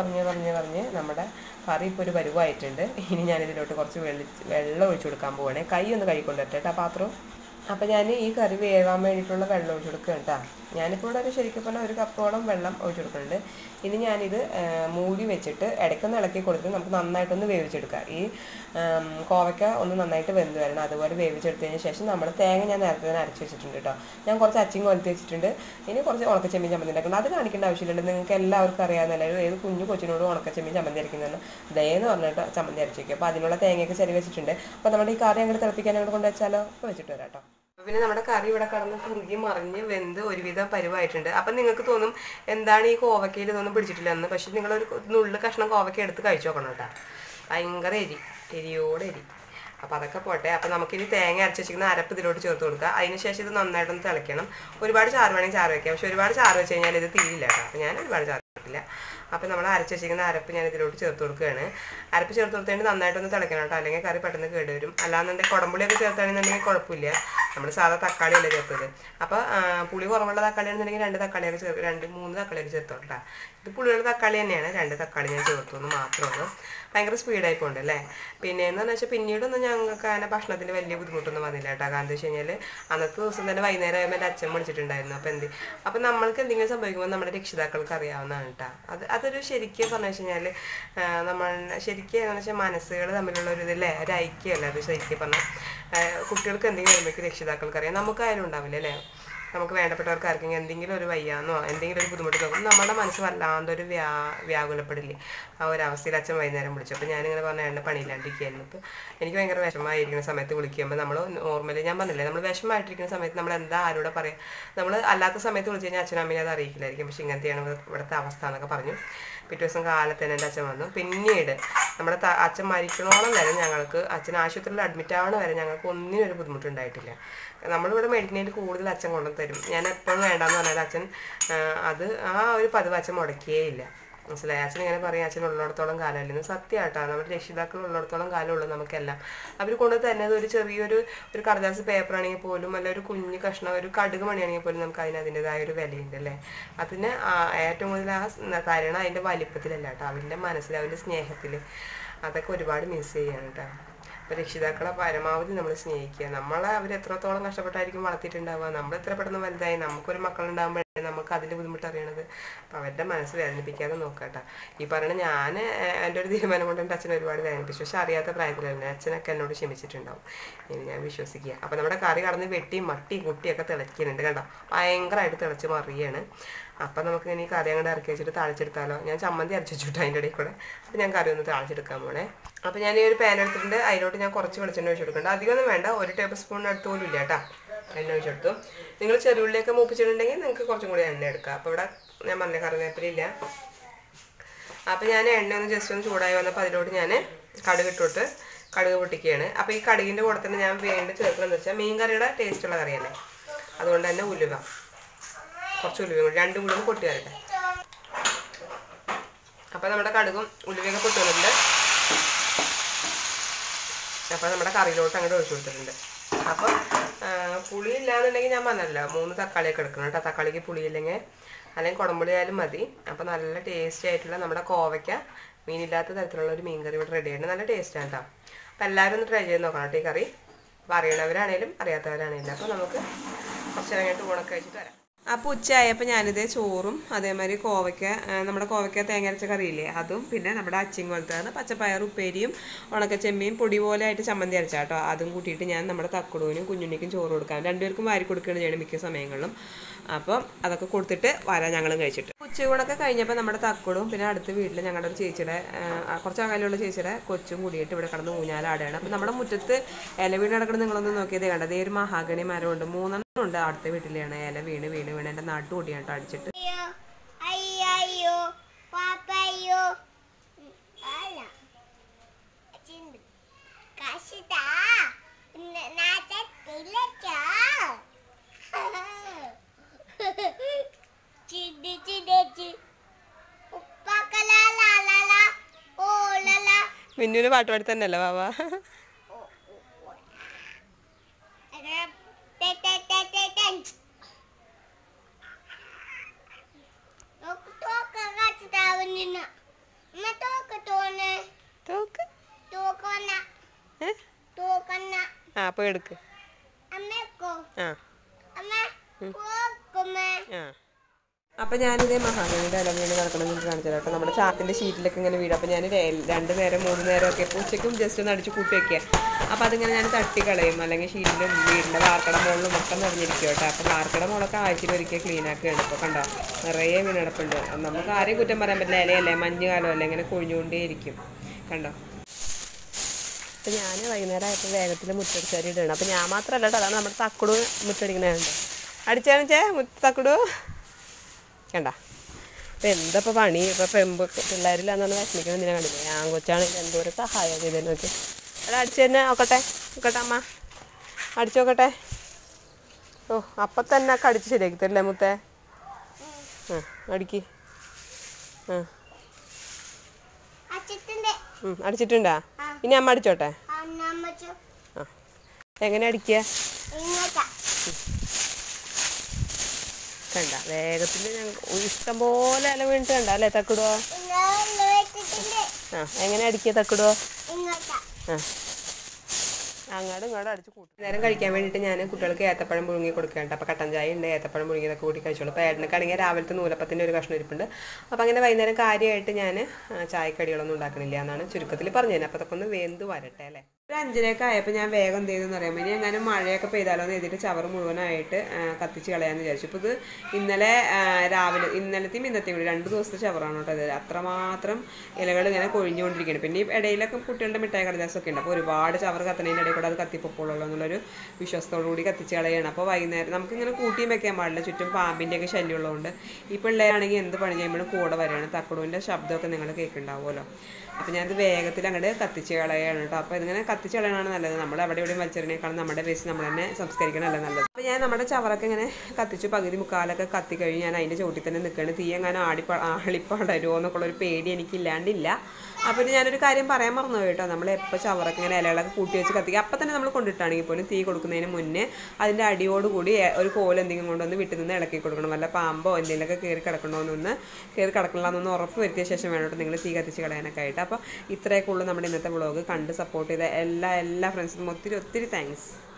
പറഞ്ഞ് നമ്മുടെ കറി ഇപ്പോൾ ഒരു പരുവായിട്ടുണ്ട്. ഇനി ഞാനിതിലോട്ട് കുറച്ച് വെള്ളം ഒഴിച്ചു കൊടുക്കാൻ പോവുകയാണെ. കൈ ഒന്ന് കഴുകിക്കൊണ്ട് വരട്ടെ കേട്ടോ പാത്രം. അപ്പം ഞാൻ ഈ കറി വേവാൻ വേണ്ടിയിട്ടുള്ള വെള്ളം ഒഴിച്ചു കൊടുക്കുക കേട്ടോ. ഞാനിപ്പോൾ ഇവിടെ ശരിക്കും പറഞ്ഞാൽ 1 കപ്പോളം വെള്ളം ഒഴിച്ചു കൊടുക്കുന്നുണ്ട്. ഇനി ഞാനിത് മൂടി വെച്ചിട്ട് ഇടയ്ക്കൊന്ന് ഇളക്കി കൊടുത്ത് നമുക്ക് നന്നായിട്ടൊന്ന് വേവിച്ചെടുക്കാം. ഈ കോവയ്ക്ക ഒന്ന് നന്നായിട്ട് വെന്ത് വരണം. അതുപോലെ വേവിച്ചെടുത്തതിന് ശേഷം നമ്മൾ തേങ്ങ ഞാൻ നേരത്തെ തന്നെ അരച്ച് വെച്ചിട്ടുണ്ട് കേട്ടോ. ഞാൻ കുറച്ച് അച്ചിങ് കൊലുത്തി വെച്ചിട്ടുണ്ട്. ഇനി കുറച്ച് ഉണക്കച്ചെമ്മീൻ ചമ്മന്തി ഉണ്ടാക്കണം. അത് കാണിക്കേണ്ട ആവശ്യമില്ല, നിങ്ങൾക്ക് എല്ലാവർക്കും അറിയാവുന്നല്ലോ. ഏത് കുഞ്ഞു കൊച്ചിനോട് ഉണക്കച്ചെമ്മീൻ ചമ്മന്തി അരക്കുന്നതെന്ന് ദയെന്ന് പറഞ്ഞിട്ട് ചമ്മന്തി അരച്ച് വയ്ക്കും. അപ്പോൾ അതിനുള്ള തേങ്ങയൊക്കെ ചെറിയ വെച്ചിട്ടുണ്ട്. അപ്പോൾ നമ്മുടെ ഈ കറി അങ്ങോട്ട് തിളപ്പിക്കാൻ അങ്ങോട്ട് കൊണ്ട് വെച്ചാലോ അപ്പോൾ വെച്ചിട്ട് വരാം കേട്ടോ. പിന്നെ നമ്മുടെ കറി ഇവിടെ കടന്ന് കുറുകി മറിഞ്ഞ് വെന്ത് ഒരുവിധം പരുവായിട്ടുണ്ട്. അപ്പം നിങ്ങൾക്ക് തോന്നും എന്താണ് ഈ കോവക്കയിൽ ഇതൊന്നും പിടിച്ചിട്ടില്ല എന്ന്. പക്ഷെ നിങ്ങളൊരു നുള്ളു കഷ്ണം കോവക്ക എടുത്ത് കഴിച്ചു നോക്കണം കേട്ടോ. ഭയങ്കര എരിയോടെ എരി. അപ്പോൾ അതൊക്കെ പോട്ടെ. അപ്പോൾ നമുക്കിനി തേങ്ങ അരച്ച് വെച്ചിരിക്കുന്ന അരപ്പ് ഇതിലോട്ട് ചേർത്ത് കൊടുക്കുക. അതിനുശേഷം ഇത് നന്നായിട്ടൊന്ന് തിളയ്ക്കണം. ഒരുപാട് ചാറ് വേണമെങ്കിൽ ചാറ് വയ്ക്കാം. പക്ഷെ ഒരുപാട് ചാറ് വെച്ച് കഴിഞ്ഞാൽ ഇത് തീരില്ല കേട്ടോ. അപ്പോൾ ഞാൻ ഒരുപാട് ചാറ് വെക്കില്ല. അപ്പോൾ നമ്മൾ അരച്ച് വെച്ചിരിക്കുന്ന അരപ്പ് ഞാൻ ഇതിലോട്ട് ചേർത്ത് കൊടുക്കുകയാണ്. അരപ്പ് ചേർത്ത് കൊടുത്തിട്ട് നന്നായിട്ടൊന്ന് തിളയ്ക്കണം കേട്ടോ. അല്ലെങ്കിൽ കറി പെട്ടെന്ന് കേടുവരും. അല്ലാന്നുണ്ടെങ്കിൽ കുടംപുളിയൊക്കെ ചേർത്താണെന്നുണ്ടെങ്കിൽ കുഴപ്പമില്ല. നമ്മൾ സാധാ തക്കാളിയല്ലേ ചേർത്തത്. അപ്പോൾ പുളി കുറവുള്ള തക്കാളിയാണെന്നുണ്ടെങ്കിൽ 2 തക്കാളിയൊക്കെ 2-3 തക്കാളിയൊക്കെ ചേർത്തോട്ടാ. ഇത് പുളിയുള്ള തക്കാളി തന്നെയാണ്. 2 തക്കാളി ഞാൻ ചേർത്തു എന്ന് മാത്രമേ. ഭയങ്കര സ്പീഡായി പോകുന്നുണ്ട് അല്ലേ. പിന്നെ എന്താണെന്ന് വെച്ചാൽ പിന്നീടൊന്നും ഞങ്ങൾക്ക് അങ്ങനെ ഭക്ഷണത്തിന് വലിയ ബുദ്ധിമുട്ടൊന്നും വന്നില്ല കേട്ടോ. കാരണം എന്താ വെച്ച് കഴിഞ്ഞാൽ അന്നത്തെ ദിവസം തന്നെ വൈകുന്നേരം ആയപ്പോൾ എൻ്റെ അച്ഛൻ വിളിച്ചിട്ടുണ്ടായിരുന്നു. അപ്പോൾ നമ്മൾക്ക് എന്തെങ്കിലും സംഭവിക്കുമ്പോൾ നമ്മുടെ രക്ഷിതാക്കൾക്ക് അറിയാവുന്നതാണ് കേട്ടോ. അതൊരു ശരിക്കും പറഞ്ഞു വെച്ച് കഴിഞ്ഞാൽ നമ്മൾ ശരിക്കും എന്താണെന്ന് വെച്ചാൽ മനസ്സുകൾ തമ്മിലുള്ള ഒരു ഇതല്ലേ, ഒരു ഐക്യമല്ല അത് ശരിക്കും പറഞ്ഞാൽ. കുട്ടികൾക്ക് എന്തെങ്കിലും വരുമ്പോഴേക്ക് രക്ഷിതാക്കൾക്ക് അറിയാം, നമുക്കായാലും ഉണ്ടാവില്ല അല്ലേ. നമുക്ക് വേണ്ടപ്പെട്ടവർക്ക് ആർക്കെങ്കിലും എന്തെങ്കിലും ഒരു വയ്യാന്നോ എന്തെങ്കിലും ഒരു ബുദ്ധിമുട്ട് നോക്കും നമ്മുടെ മനസ്സ് വല്ലാണ്ടൊരു വ്യാകുലപ്പെടില്ലേ. ആ ഒരു അവസ്ഥയിൽ അച്ഛൻ വൈകുന്നേരം വിളിച്ചു. അപ്പോൾ ഞാനിങ്ങനെ പറഞ്ഞ എണ്ണ പണിയില്ലാണ്ടിരിക്കുകയായിരുന്നു. ഇപ്പോൾ എനിക്ക് ഭയങ്കര വിഷമമായിരിക്കുന്ന സമയത്ത് വിളിക്കുമ്പോൾ നമ്മൾ നോർമലി ഞാൻ പറഞ്ഞില്ലേ നമ്മൾ വിഷമമായിട്ടിരിക്കുന്ന സമയത്ത് നമ്മൾ എന്താ ആരോടെ പറയാം. നമ്മൾ അല്ലാത്ത സമയത്ത് വിളിച്ച് കഴിഞ്ഞാൽ അച്ഛനും അമ്മയെ അത് അറിയിക്കില്ലായിരിക്കും. പക്ഷെ ഇങ്ങനത്തെയാണ് ഇവിടുത്തെ അവസ്ഥ എന്നൊക്കെ പറഞ്ഞു. പിറ്റേ ദിവസം കാലത്ത് തന്നെ എൻ്റെ അച്ഛൻ വന്നു. പിന്നീട് നമ്മുടെ അച്ഛൻ മരിക്കണോളം വരെ ഞങ്ങൾക്ക് അച്ഛൻ ആശുപത്രിയിൽ അഡ്മിറ്റ് ആവണ വരെ ഞങ്ങൾക്ക് ഒന്നിനും ഒരു ബുദ്ധിമുട്ടുണ്ടായിട്ടില്ല. നമ്മളിവിടെ മേടിക്കുന്നതിൽ കൂടുതൽ അച്ഛൻ കൊണ്ടു തരും. ഞാൻ എപ്പോഴും വേണ്ടാന്ന് പറഞ്ഞാൽ അച്ഛൻ അത് ആ ഒരു പതിവ് അച്ഛൻ മുടക്കിയേ ഇല്ല. മനസ്സിലായി. അച്ഛൻ ഇങ്ങനെ പറയും അച്ഛൻ ഉള്ളിടത്തോളം കാലമല്ലെന്ന്. സത്യമായിട്ടാണ് നമ്മുടെ രക്ഷിതാക്കൾ ഉള്ളിടത്തോളം കാലമുള്ളൂ നമുക്കെല്ലാം. അവർ കൊണ്ട് തരുന്നത് ഒരു ചെറിയൊരു കടലാസ് പേപ്പർ ആണെങ്കിൽ പോലും അല്ല ഒരു കുഞ്ഞു കഷ്ണം ഒരു കടുക് മണിയാണെങ്കിൽ പോലും നമുക്ക് അതിൻ്റെതായ ഒരു വിലയുണ്ട് അല്ലേ. അതിന് ഏറ്റവും കൂടുതൽ ആ തരണം അതിൻ്റെ വലിപ്പത്തിലല്ല കേട്ടോ, അവൻ്റെ മനസ്സിൽ അവൻ്റെ സ്നേഹത്തിൽ. അതൊക്കെ ഒരുപാട് മിസ് ചെയ്യാണ് കേട്ടോ. അപ്പോൾ രക്ഷിതാക്കളെ പരമാവധി നമ്മൾ സ്നേഹിക്കുക. നമ്മളെ അവർ എത്രത്തോളം കഷ്ടപ്പെട്ടായിരിക്കും വളർത്തിയിട്ടുണ്ടാവുക. നമ്മൾ എത്ര പെട്ടെന്ന് വലുതായി നമുക്കൊരു മക്കളുണ്ടാകുമ്പോഴേ നമുക്ക് അതിൻ്റെ ബുദ്ധിമുട്ട് അറിയണത്. അപ്പോൾ അവരുടെ മനസ്സ് വേദനിപ്പിക്കാതെ നോക്കട്ടെ. ഈ പറയണ ഞാൻ എൻ്റെ ഒരു തീരുമാനം കൊണ്ട് എൻ്റെ അച്ഛനെ ഒരുപാട് വേദനിപ്പിച്ചു. പക്ഷെ അറിയാത്ത പ്രായത്തിലല്ലേ അച്ഛനൊക്കെ എന്നോട് ക്ഷമിച്ചിട്ടുണ്ടാവും ഇനി ഞാൻ വിശ്വസിക്കുക. അപ്പോൾ നമ്മുടെ കറി കടന്ന് വെട്ടി മട്ടി കുട്ടിയൊക്കെ തിളയ്ക്കുന്നുണ്ട് കണ്ടോ. ഭയങ്കരമായിട്ട് തിളച്ച് മറിയാണ്. അപ്പം നമുക്ക് ഇനി കറി അങ്ങോട്ട് ഇറക്കി വെച്ചിട്ട് താളിച്ചെടുത്താലോ. ഞാൻ ചമ്മന്തി അരച്ചു വെച്ചിട്ട് അതിൻ്റെ ഇടയിൽ കൂടെ. അപ്പോൾ ഞാൻ കറി ഒന്ന് താളിച്ചെടുക്കാൻ പോണേ. അപ്പോൾ ഞാൻ ഈ ഒരു പാൻ എടുത്തിട്ടുണ്ട്. അതിലോട്ട് ഞാൻ കുറച്ച് വെളിച്ചെണ്ണ ഒഴിച്ച് കൊടുക്കുന്നുണ്ട്. അധികമൊന്നും വേണ്ട, 1 ടേബിൾ സ്പൂൺ അടുത്ത് പോലും ഇല്ല കേട്ടോ. എണ്ണ ഒഴിച്ചെടുത്തു. നിങ്ങൾ ചെറുള്ളിയൊക്കെ മൂപ്പിച്ചിട്ടുണ്ടെങ്കിൽ നിങ്ങൾക്ക് കുറച്ചും കൂടി എണ്ണ എടുക്കാം. അപ്പോൾ ഇവിടെ ഞാൻ പറഞ്ഞ കറിവേപ്പിലില്ല. അപ്പോൾ ഞാൻ എണ്ണ ഒന്ന് ജസ്റ്റ് ഒന്ന് ചൂടായി വന്നപ്പോൾ അതിലോട്ട് ഞാൻ കടുക് ഇട്ടിട്ട് കടുക് പൊട്ടിക്കുകയാണ്. അപ്പോൾ ഈ കടുകിൻ്റെ കൂടെ തന്നെ ഞാൻ വേണ്ടി ചേർക്കണമെന്ന് വെച്ചാൽ മീൻ കറിയുടെ ടേസ്റ്റുള്ള കറിയല്ലേ, അതുകൊണ്ട് തന്നെ കുറച്ച് ഉലുവ കൂടി 2 ഉലുവ പൊട്ടി വരട്ടെ. അപ്പോൾ നമ്മുടെ കടുകും ഉലുവയൊക്കെ പൊട്ടുന്നുണ്ട്. അപ്പോൾ നമ്മുടെ കറിയിലോട്ട് അങ്ങോട്ട് ഒഴിച്ചു കൊടുത്തിട്ടുണ്ട്. അപ്പോൾ പുളി ഇല്ലാന്നുണ്ടെങ്കിൽ ഞാൻ പറഞ്ഞല്ലോ 3 തക്കാളിയൊക്കെ എടുക്കണം കേട്ടോ. തക്കാളിക്ക് പുളിയില്ലെങ്കിൽ അല്ലെങ്കിൽ കുടംപുളി ആയാലും മതി. അപ്പോൾ നല്ല ടേസ്റ്റി ആയിട്ടുള്ള നമ്മുടെ കോവയ്ക്ക മീനില്ലാത്ത തരത്തിലുള്ള ഒരു മീൻ കറി ഇവിടെ റെഡി ആയിട്ട് നല്ല ടേസ്റ്റാണ് കേട്ടോ. അപ്പോൾ എല്ലാവരും ഒന്ന് ട്രൈ ചെയ്ത് നോക്കണം കേട്ടോ ഈ കറി. അപ്പോൾ അറിയണവരാണേലും അറിയാത്തവരാണേലും. അപ്പോൾ നമുക്ക് കുറച്ച് കഴിഞ്ഞിട്ട് ഊണൊക്കെ കഴിച്ചിട്ട് വരാം. അപ്പോൾ ഉച്ചയായപ്പോൾ ഞാനിത് ചോറും അതേമാതിരി കോവയ്ക്ക, നമ്മുടെ കോവയ്ക്ക തേങ്ങ അരച്ച കറിയില്ലേ അതും, പിന്നെ നമ്മുടെ അച്ചിങ് പോലത്തെ പച്ചപ്പയർ ഉപ്പേരിയും ഉണക്കച്ചെമ്മയും പൊടി പോലെ ആയിട്ട് ചമ്മന്തി അരച്ചാൽ കേട്ടോ. അതും കൂട്ടിയിട്ട് ഞാൻ നമ്മുടെ തക്കുടൂനും കുഞ്ഞുണ്ണിക്കും ചോറ് കൊടുക്കാം. രണ്ടുപേർക്കും വാരി കൊടുക്കുകയാണ് ചെയ്യണം മിക്ക സമയങ്ങളിലും. അപ്പം അതൊക്കെ കൊടുത്തിട്ട് വരാം ഞങ്ങളും കഴിച്ചിട്ട്. ഉച്ചയൂണൊക്കെ കഴിഞ്ഞപ്പോൾ നമ്മുടെ തക്കുടും പിന്നെ അടുത്ത വീട്ടിൽ ഞങ്ങളുടെ ഒരു ചേച്ചിയുടെ കുറച്ച് അകലെയുള്ള ചേച്ചിയുടെ കൊച്ചും കൂടിയിട്ട് ഇവിടെ കിടന്ന് ഊഞ്ഞാലാടുകയാണ്. അപ്പം നമ്മുടെ മുറ്റത്ത് ഇല വീണ് കിടക്കുന്നത് നിങ്ങളൊന്ന് നോക്കിയതേ കണ്ടത്. ഒരു മഹാഗണി മരമുണ്ട്, 3 ഉണ്ട്. അടുത്ത വീട്ടിലാണ് ഇല വീണ് എൻ്റെ നാട്ടു കൂടിയാട്ടോ അടിച്ചിട്ട്. മിന്നുവിന് പാട്ട് പാടി തന്നെയല്ലേ ബാബാ? ആ അപ്പൊ എടുക്ക്. അപ്പം ഞാനിതേ മഹാഗണിയുടെ ഇല വീണ് കിടക്കണം നിങ്ങൾക്ക് കാണിച്ചത് കേട്ടോ. നമ്മുടെ ചാക്കിൻ്റെ ഷീറ്റിലൊക്കെ ഇങ്ങനെ വീഴും. അപ്പോൾ ഞാൻ 2 നേരം 3 നേരമൊക്കെ ഇപ്പോൾ ഉച്ചയ്ക്കും ജസ്റ്റ് ഒന്ന് അടിച്ച് കൂട്ടി വയ്ക്കുക. അപ്പോൾ അതിങ്ങനെ ഞാൻ തട്ടിക്കളയും, അല്ലെങ്കിൽ ഷീറ്റിലും വീടിൻ്റെ വാർക്കട മുകളിലും ഒക്കെ നിറഞ്ഞിരിക്കും കേട്ടോ. അപ്പോൾ വാർക്കട മുകളൊക്കെ ആഴ്ചയിൽ ഒരിക്കൽ ക്ലീൻ ആക്കുകയാണ്. ഇപ്പോൾ കണ്ടോ നിറയെ വീണടപ്പുണ്ട്. നമുക്ക് ആരെയും കുറ്റം പറയാൻ പറ്റില്ല, ഇലയല്ലേ മഞ്ഞുകാലമല്ലേ ഇങ്ങനെ കൊഴിഞ്ഞുകൊണ്ടേയിരിക്കും കണ്ടോ. അപ്പോൾ ഞാൻ വൈകുന്നേരം ആയപ്പോൾ വേഗത്തിൽ മുറ്റടിച്ചാരി ഇടണം. അപ്പോൾ ഞാൻ മാത്രമല്ല കേട്ടോ, അതാണ് നമ്മുടെ തക്കുടു മുറ്റടിക്കണുണ്ട്. അടിച്ചാണിച്ചേ തക്കുടു കണ്ട. അപ്പം എന്തപ്പോൾ പണി ഇപ്പോൾ പിള്ളേരില്ലാന്നാണ് വിഷമിക്കണം. എന്തിനാ കണ്ടില്ലേ? ഞാൻ കൊച്ചാണെങ്കിൽ എന്തോരം സഹായം ചെയ്തേനെ നോക്കി. അത് അടിച്ചു തന്നെ നോക്കട്ടെ അമ്മ, അടിച്ചു നോക്കട്ടെ. ഓ അപ്പം തന്നെ ഒക്കെ അടിച്ച് ശരിയാക്കി തരില്ലേ മുത്തേ? അടിക്ക്. അടിച്ചിട്ടുണ്ടാ? ഇനി അമ്മ അടിച്ചോട്ടെ. എങ്ങനെ അടിക്കുക? കണ്ട വേഗത്തിൽ ഇഷ്ടം പോലെ ഇല വീണിട്ട് കണ്ട അല്ലേ തക്കുടുവോ? എങ്ങനെ അടിക്കുക തക്കുടുവോ? അങ്ങോട്ടും ഇങ്ങോട്ടും അടിച്ച് കൂട്ടി. നേരം കഴിക്കാൻ വേണ്ടിയിട്ട് ഞാൻ കുട്ടികൾക്ക് ഏത്തപ്പഴം പുഴുങ്ങി കൊടുക്കേണ്ട. അപ്പോൾ കട്ടൻ ചായ ഉണ്ട്, ഏത്തപ്പഴം പുഴുങ്ങിയതൊക്കെ കൂട്ടി കഴിച്ചോളൂ. അപ്പോൾ ഏട്ടനക്കാണെങ്കിൽ രാവിലത്തെ നൂലപ്പത്തിൻ്റെ ഒരു കഷ്ണം ഇരിപ്പുണ്ട്. അപ്പോൾ അങ്ങനെ വൈകുന്നേരം കാര്യമായിട്ട് ഞാൻ ചായക്കടികളൊന്നും ഉണ്ടാക്കണില്ല എന്നാണ് ചുരുക്കത്തിൽ പറഞ്ഞത്. അപ്പോൾ അതൊക്കെ ഒന്ന് വെന്ത് വരട്ടെ അല്ലേ. ഒരു 5:30 ആയപ്പോൾ ഞാൻ വേഗം എന്ത് ചെയ്തെന്ന് അറിയാം. ഇനി എങ്ങനെ മഴയൊക്കെ പെയ്താലോ എന്ന് എഴുതിയിട്ട് ചവറ് മുഴുവനായിട്ട് കത്തിച്ച് കളയാമെന്ന് വിചാരിച്ചു. ഇപ്പോൾ ഇത് ഇന്നലെ രാവിലെ ഇന്നലത്തെയും ഇന്നത്തെയും കൂടി 2 ദിവസത്തെ ചവറാണ് കേട്ടോ ഇത്. അത്രമാത്രം ഇലകൾ ഇങ്ങനെ കൊഴിഞ്ഞുകൊണ്ടിരിക്കുകയാണ്. പിന്നെ ഈ ഇടയിലൊക്കെ കുട്ടികളുടെ മിഠായി കടലാസൊക്കെ ഉണ്ട്. അപ്പോൾ ഒരുപാട് ചവറ് കത്തണതിൻ്റെ ഇടയിൽ കൂടെ അത് കത്തിപ്പൊക്കോളുള്ളൂ എന്നുള്ളൊരു വിശ്വാസത്തോടു കൂടി കത്തിച്ച് കളയാണ്. അപ്പോൾ വൈകുന്നേരം നമുക്കിങ്ങനെ കൂട്ടിയും വെക്കാൻ പാടില്ല, ചുറ്റും പാമ്പിൻ്റെയൊക്കെ ശല്യം ഉള്ളതുകൊണ്ട്. ഈ പിള്ളേരാണെങ്കിൽ എന്ത് പണി ചെയ്യുമ്പോഴും കൂടെ വരികയാണ്. തക്കുടുവിൻ്റെ ശബ്ദമൊക്കെ നിങ്ങൾ കേൾക്കുന്നുണ്ടാവുമല്ലോ. അപ്പോൾ ഞാനത് വേഗത്തിൽ അങ്ങോട്ട് കത്തിച്ച് കളയാണ് കേട്ടോ. അപ്പോൾ ഇതിങ്ങനെ കത്തിച്ച് കളയാണ് നല്ലത്. നമ്മൾ അവിടെ എവിടെയും വലിച്ചെറിഞ്ഞേക്കാളും നമ്മുടെ വേസ്റ്റ് നമ്മൾ തന്നെ സംസ്കരിക്കണമല്ല നല്ലത്. അപ്പോൾ ഞാൻ നമ്മുടെ ചവറൊക്കെ ഇങ്ങനെ കത്തിച്ചു പകുതി മുക്കാലൊക്കെ കത്തി കഴിഞ്ഞ് ഞാൻ അതിൻ്റെ ചോട്ടിൽ തന്നെ നിൽക്കുകയാണ്. തീ എങ്ങനെ ആളിപ്പടരുമോ എന്നൊക്കെയുള്ളൊരു പേടി എനിക്കില്ലാണ്ടില്ല. അപ്പോൾ ഞാനൊരു കാര്യം പറയാൻ മറന്നുപോയി കേട്ടോ. നമ്മൾ എപ്പോൾ ചവറൊക്കെ ഇങ്ങനെ ഇലകളൊക്കെ കൂട്ടി വെച്ച് കത്തിക്കുക അപ്പം തന്നെ നമ്മൾ കൊണ്ടിട്ടാണെങ്കിൽ പോലും തീ കൊടുക്കുന്നതിന് മുന്നേ അതിൻ്റെ അടിയോടുകൂടി ഒരു കോല് എന്തെങ്കിലും കൊണ്ടൊന്ന് വീട്ടിൽ നിന്ന് ഇളക്കി കൊടുക്കണം. വല്ല പാമ്പോ എന്തെങ്കിലുമൊക്കെ കയറി കിടക്കണമെന്നൊന്ന് ഉറപ്പ് വരുത്തിയ ശേഷം വേണം നിങ്ങൾ തീ കത്തിച്ച് കളയാനൊക്കെ ആയിട്ട്. അപ്പോൾ ഇത്രയൊക്കെ ഉള്ളൂ നമ്മുടെ ഇന്നത്തെ വ്ളോഗ്. കണ്ട് സപ്പോർട്ട് ചെയ്ത എല്ലാ ഫ്രണ്ട്സിനും ഒത്തിരി താങ്ക്സ്.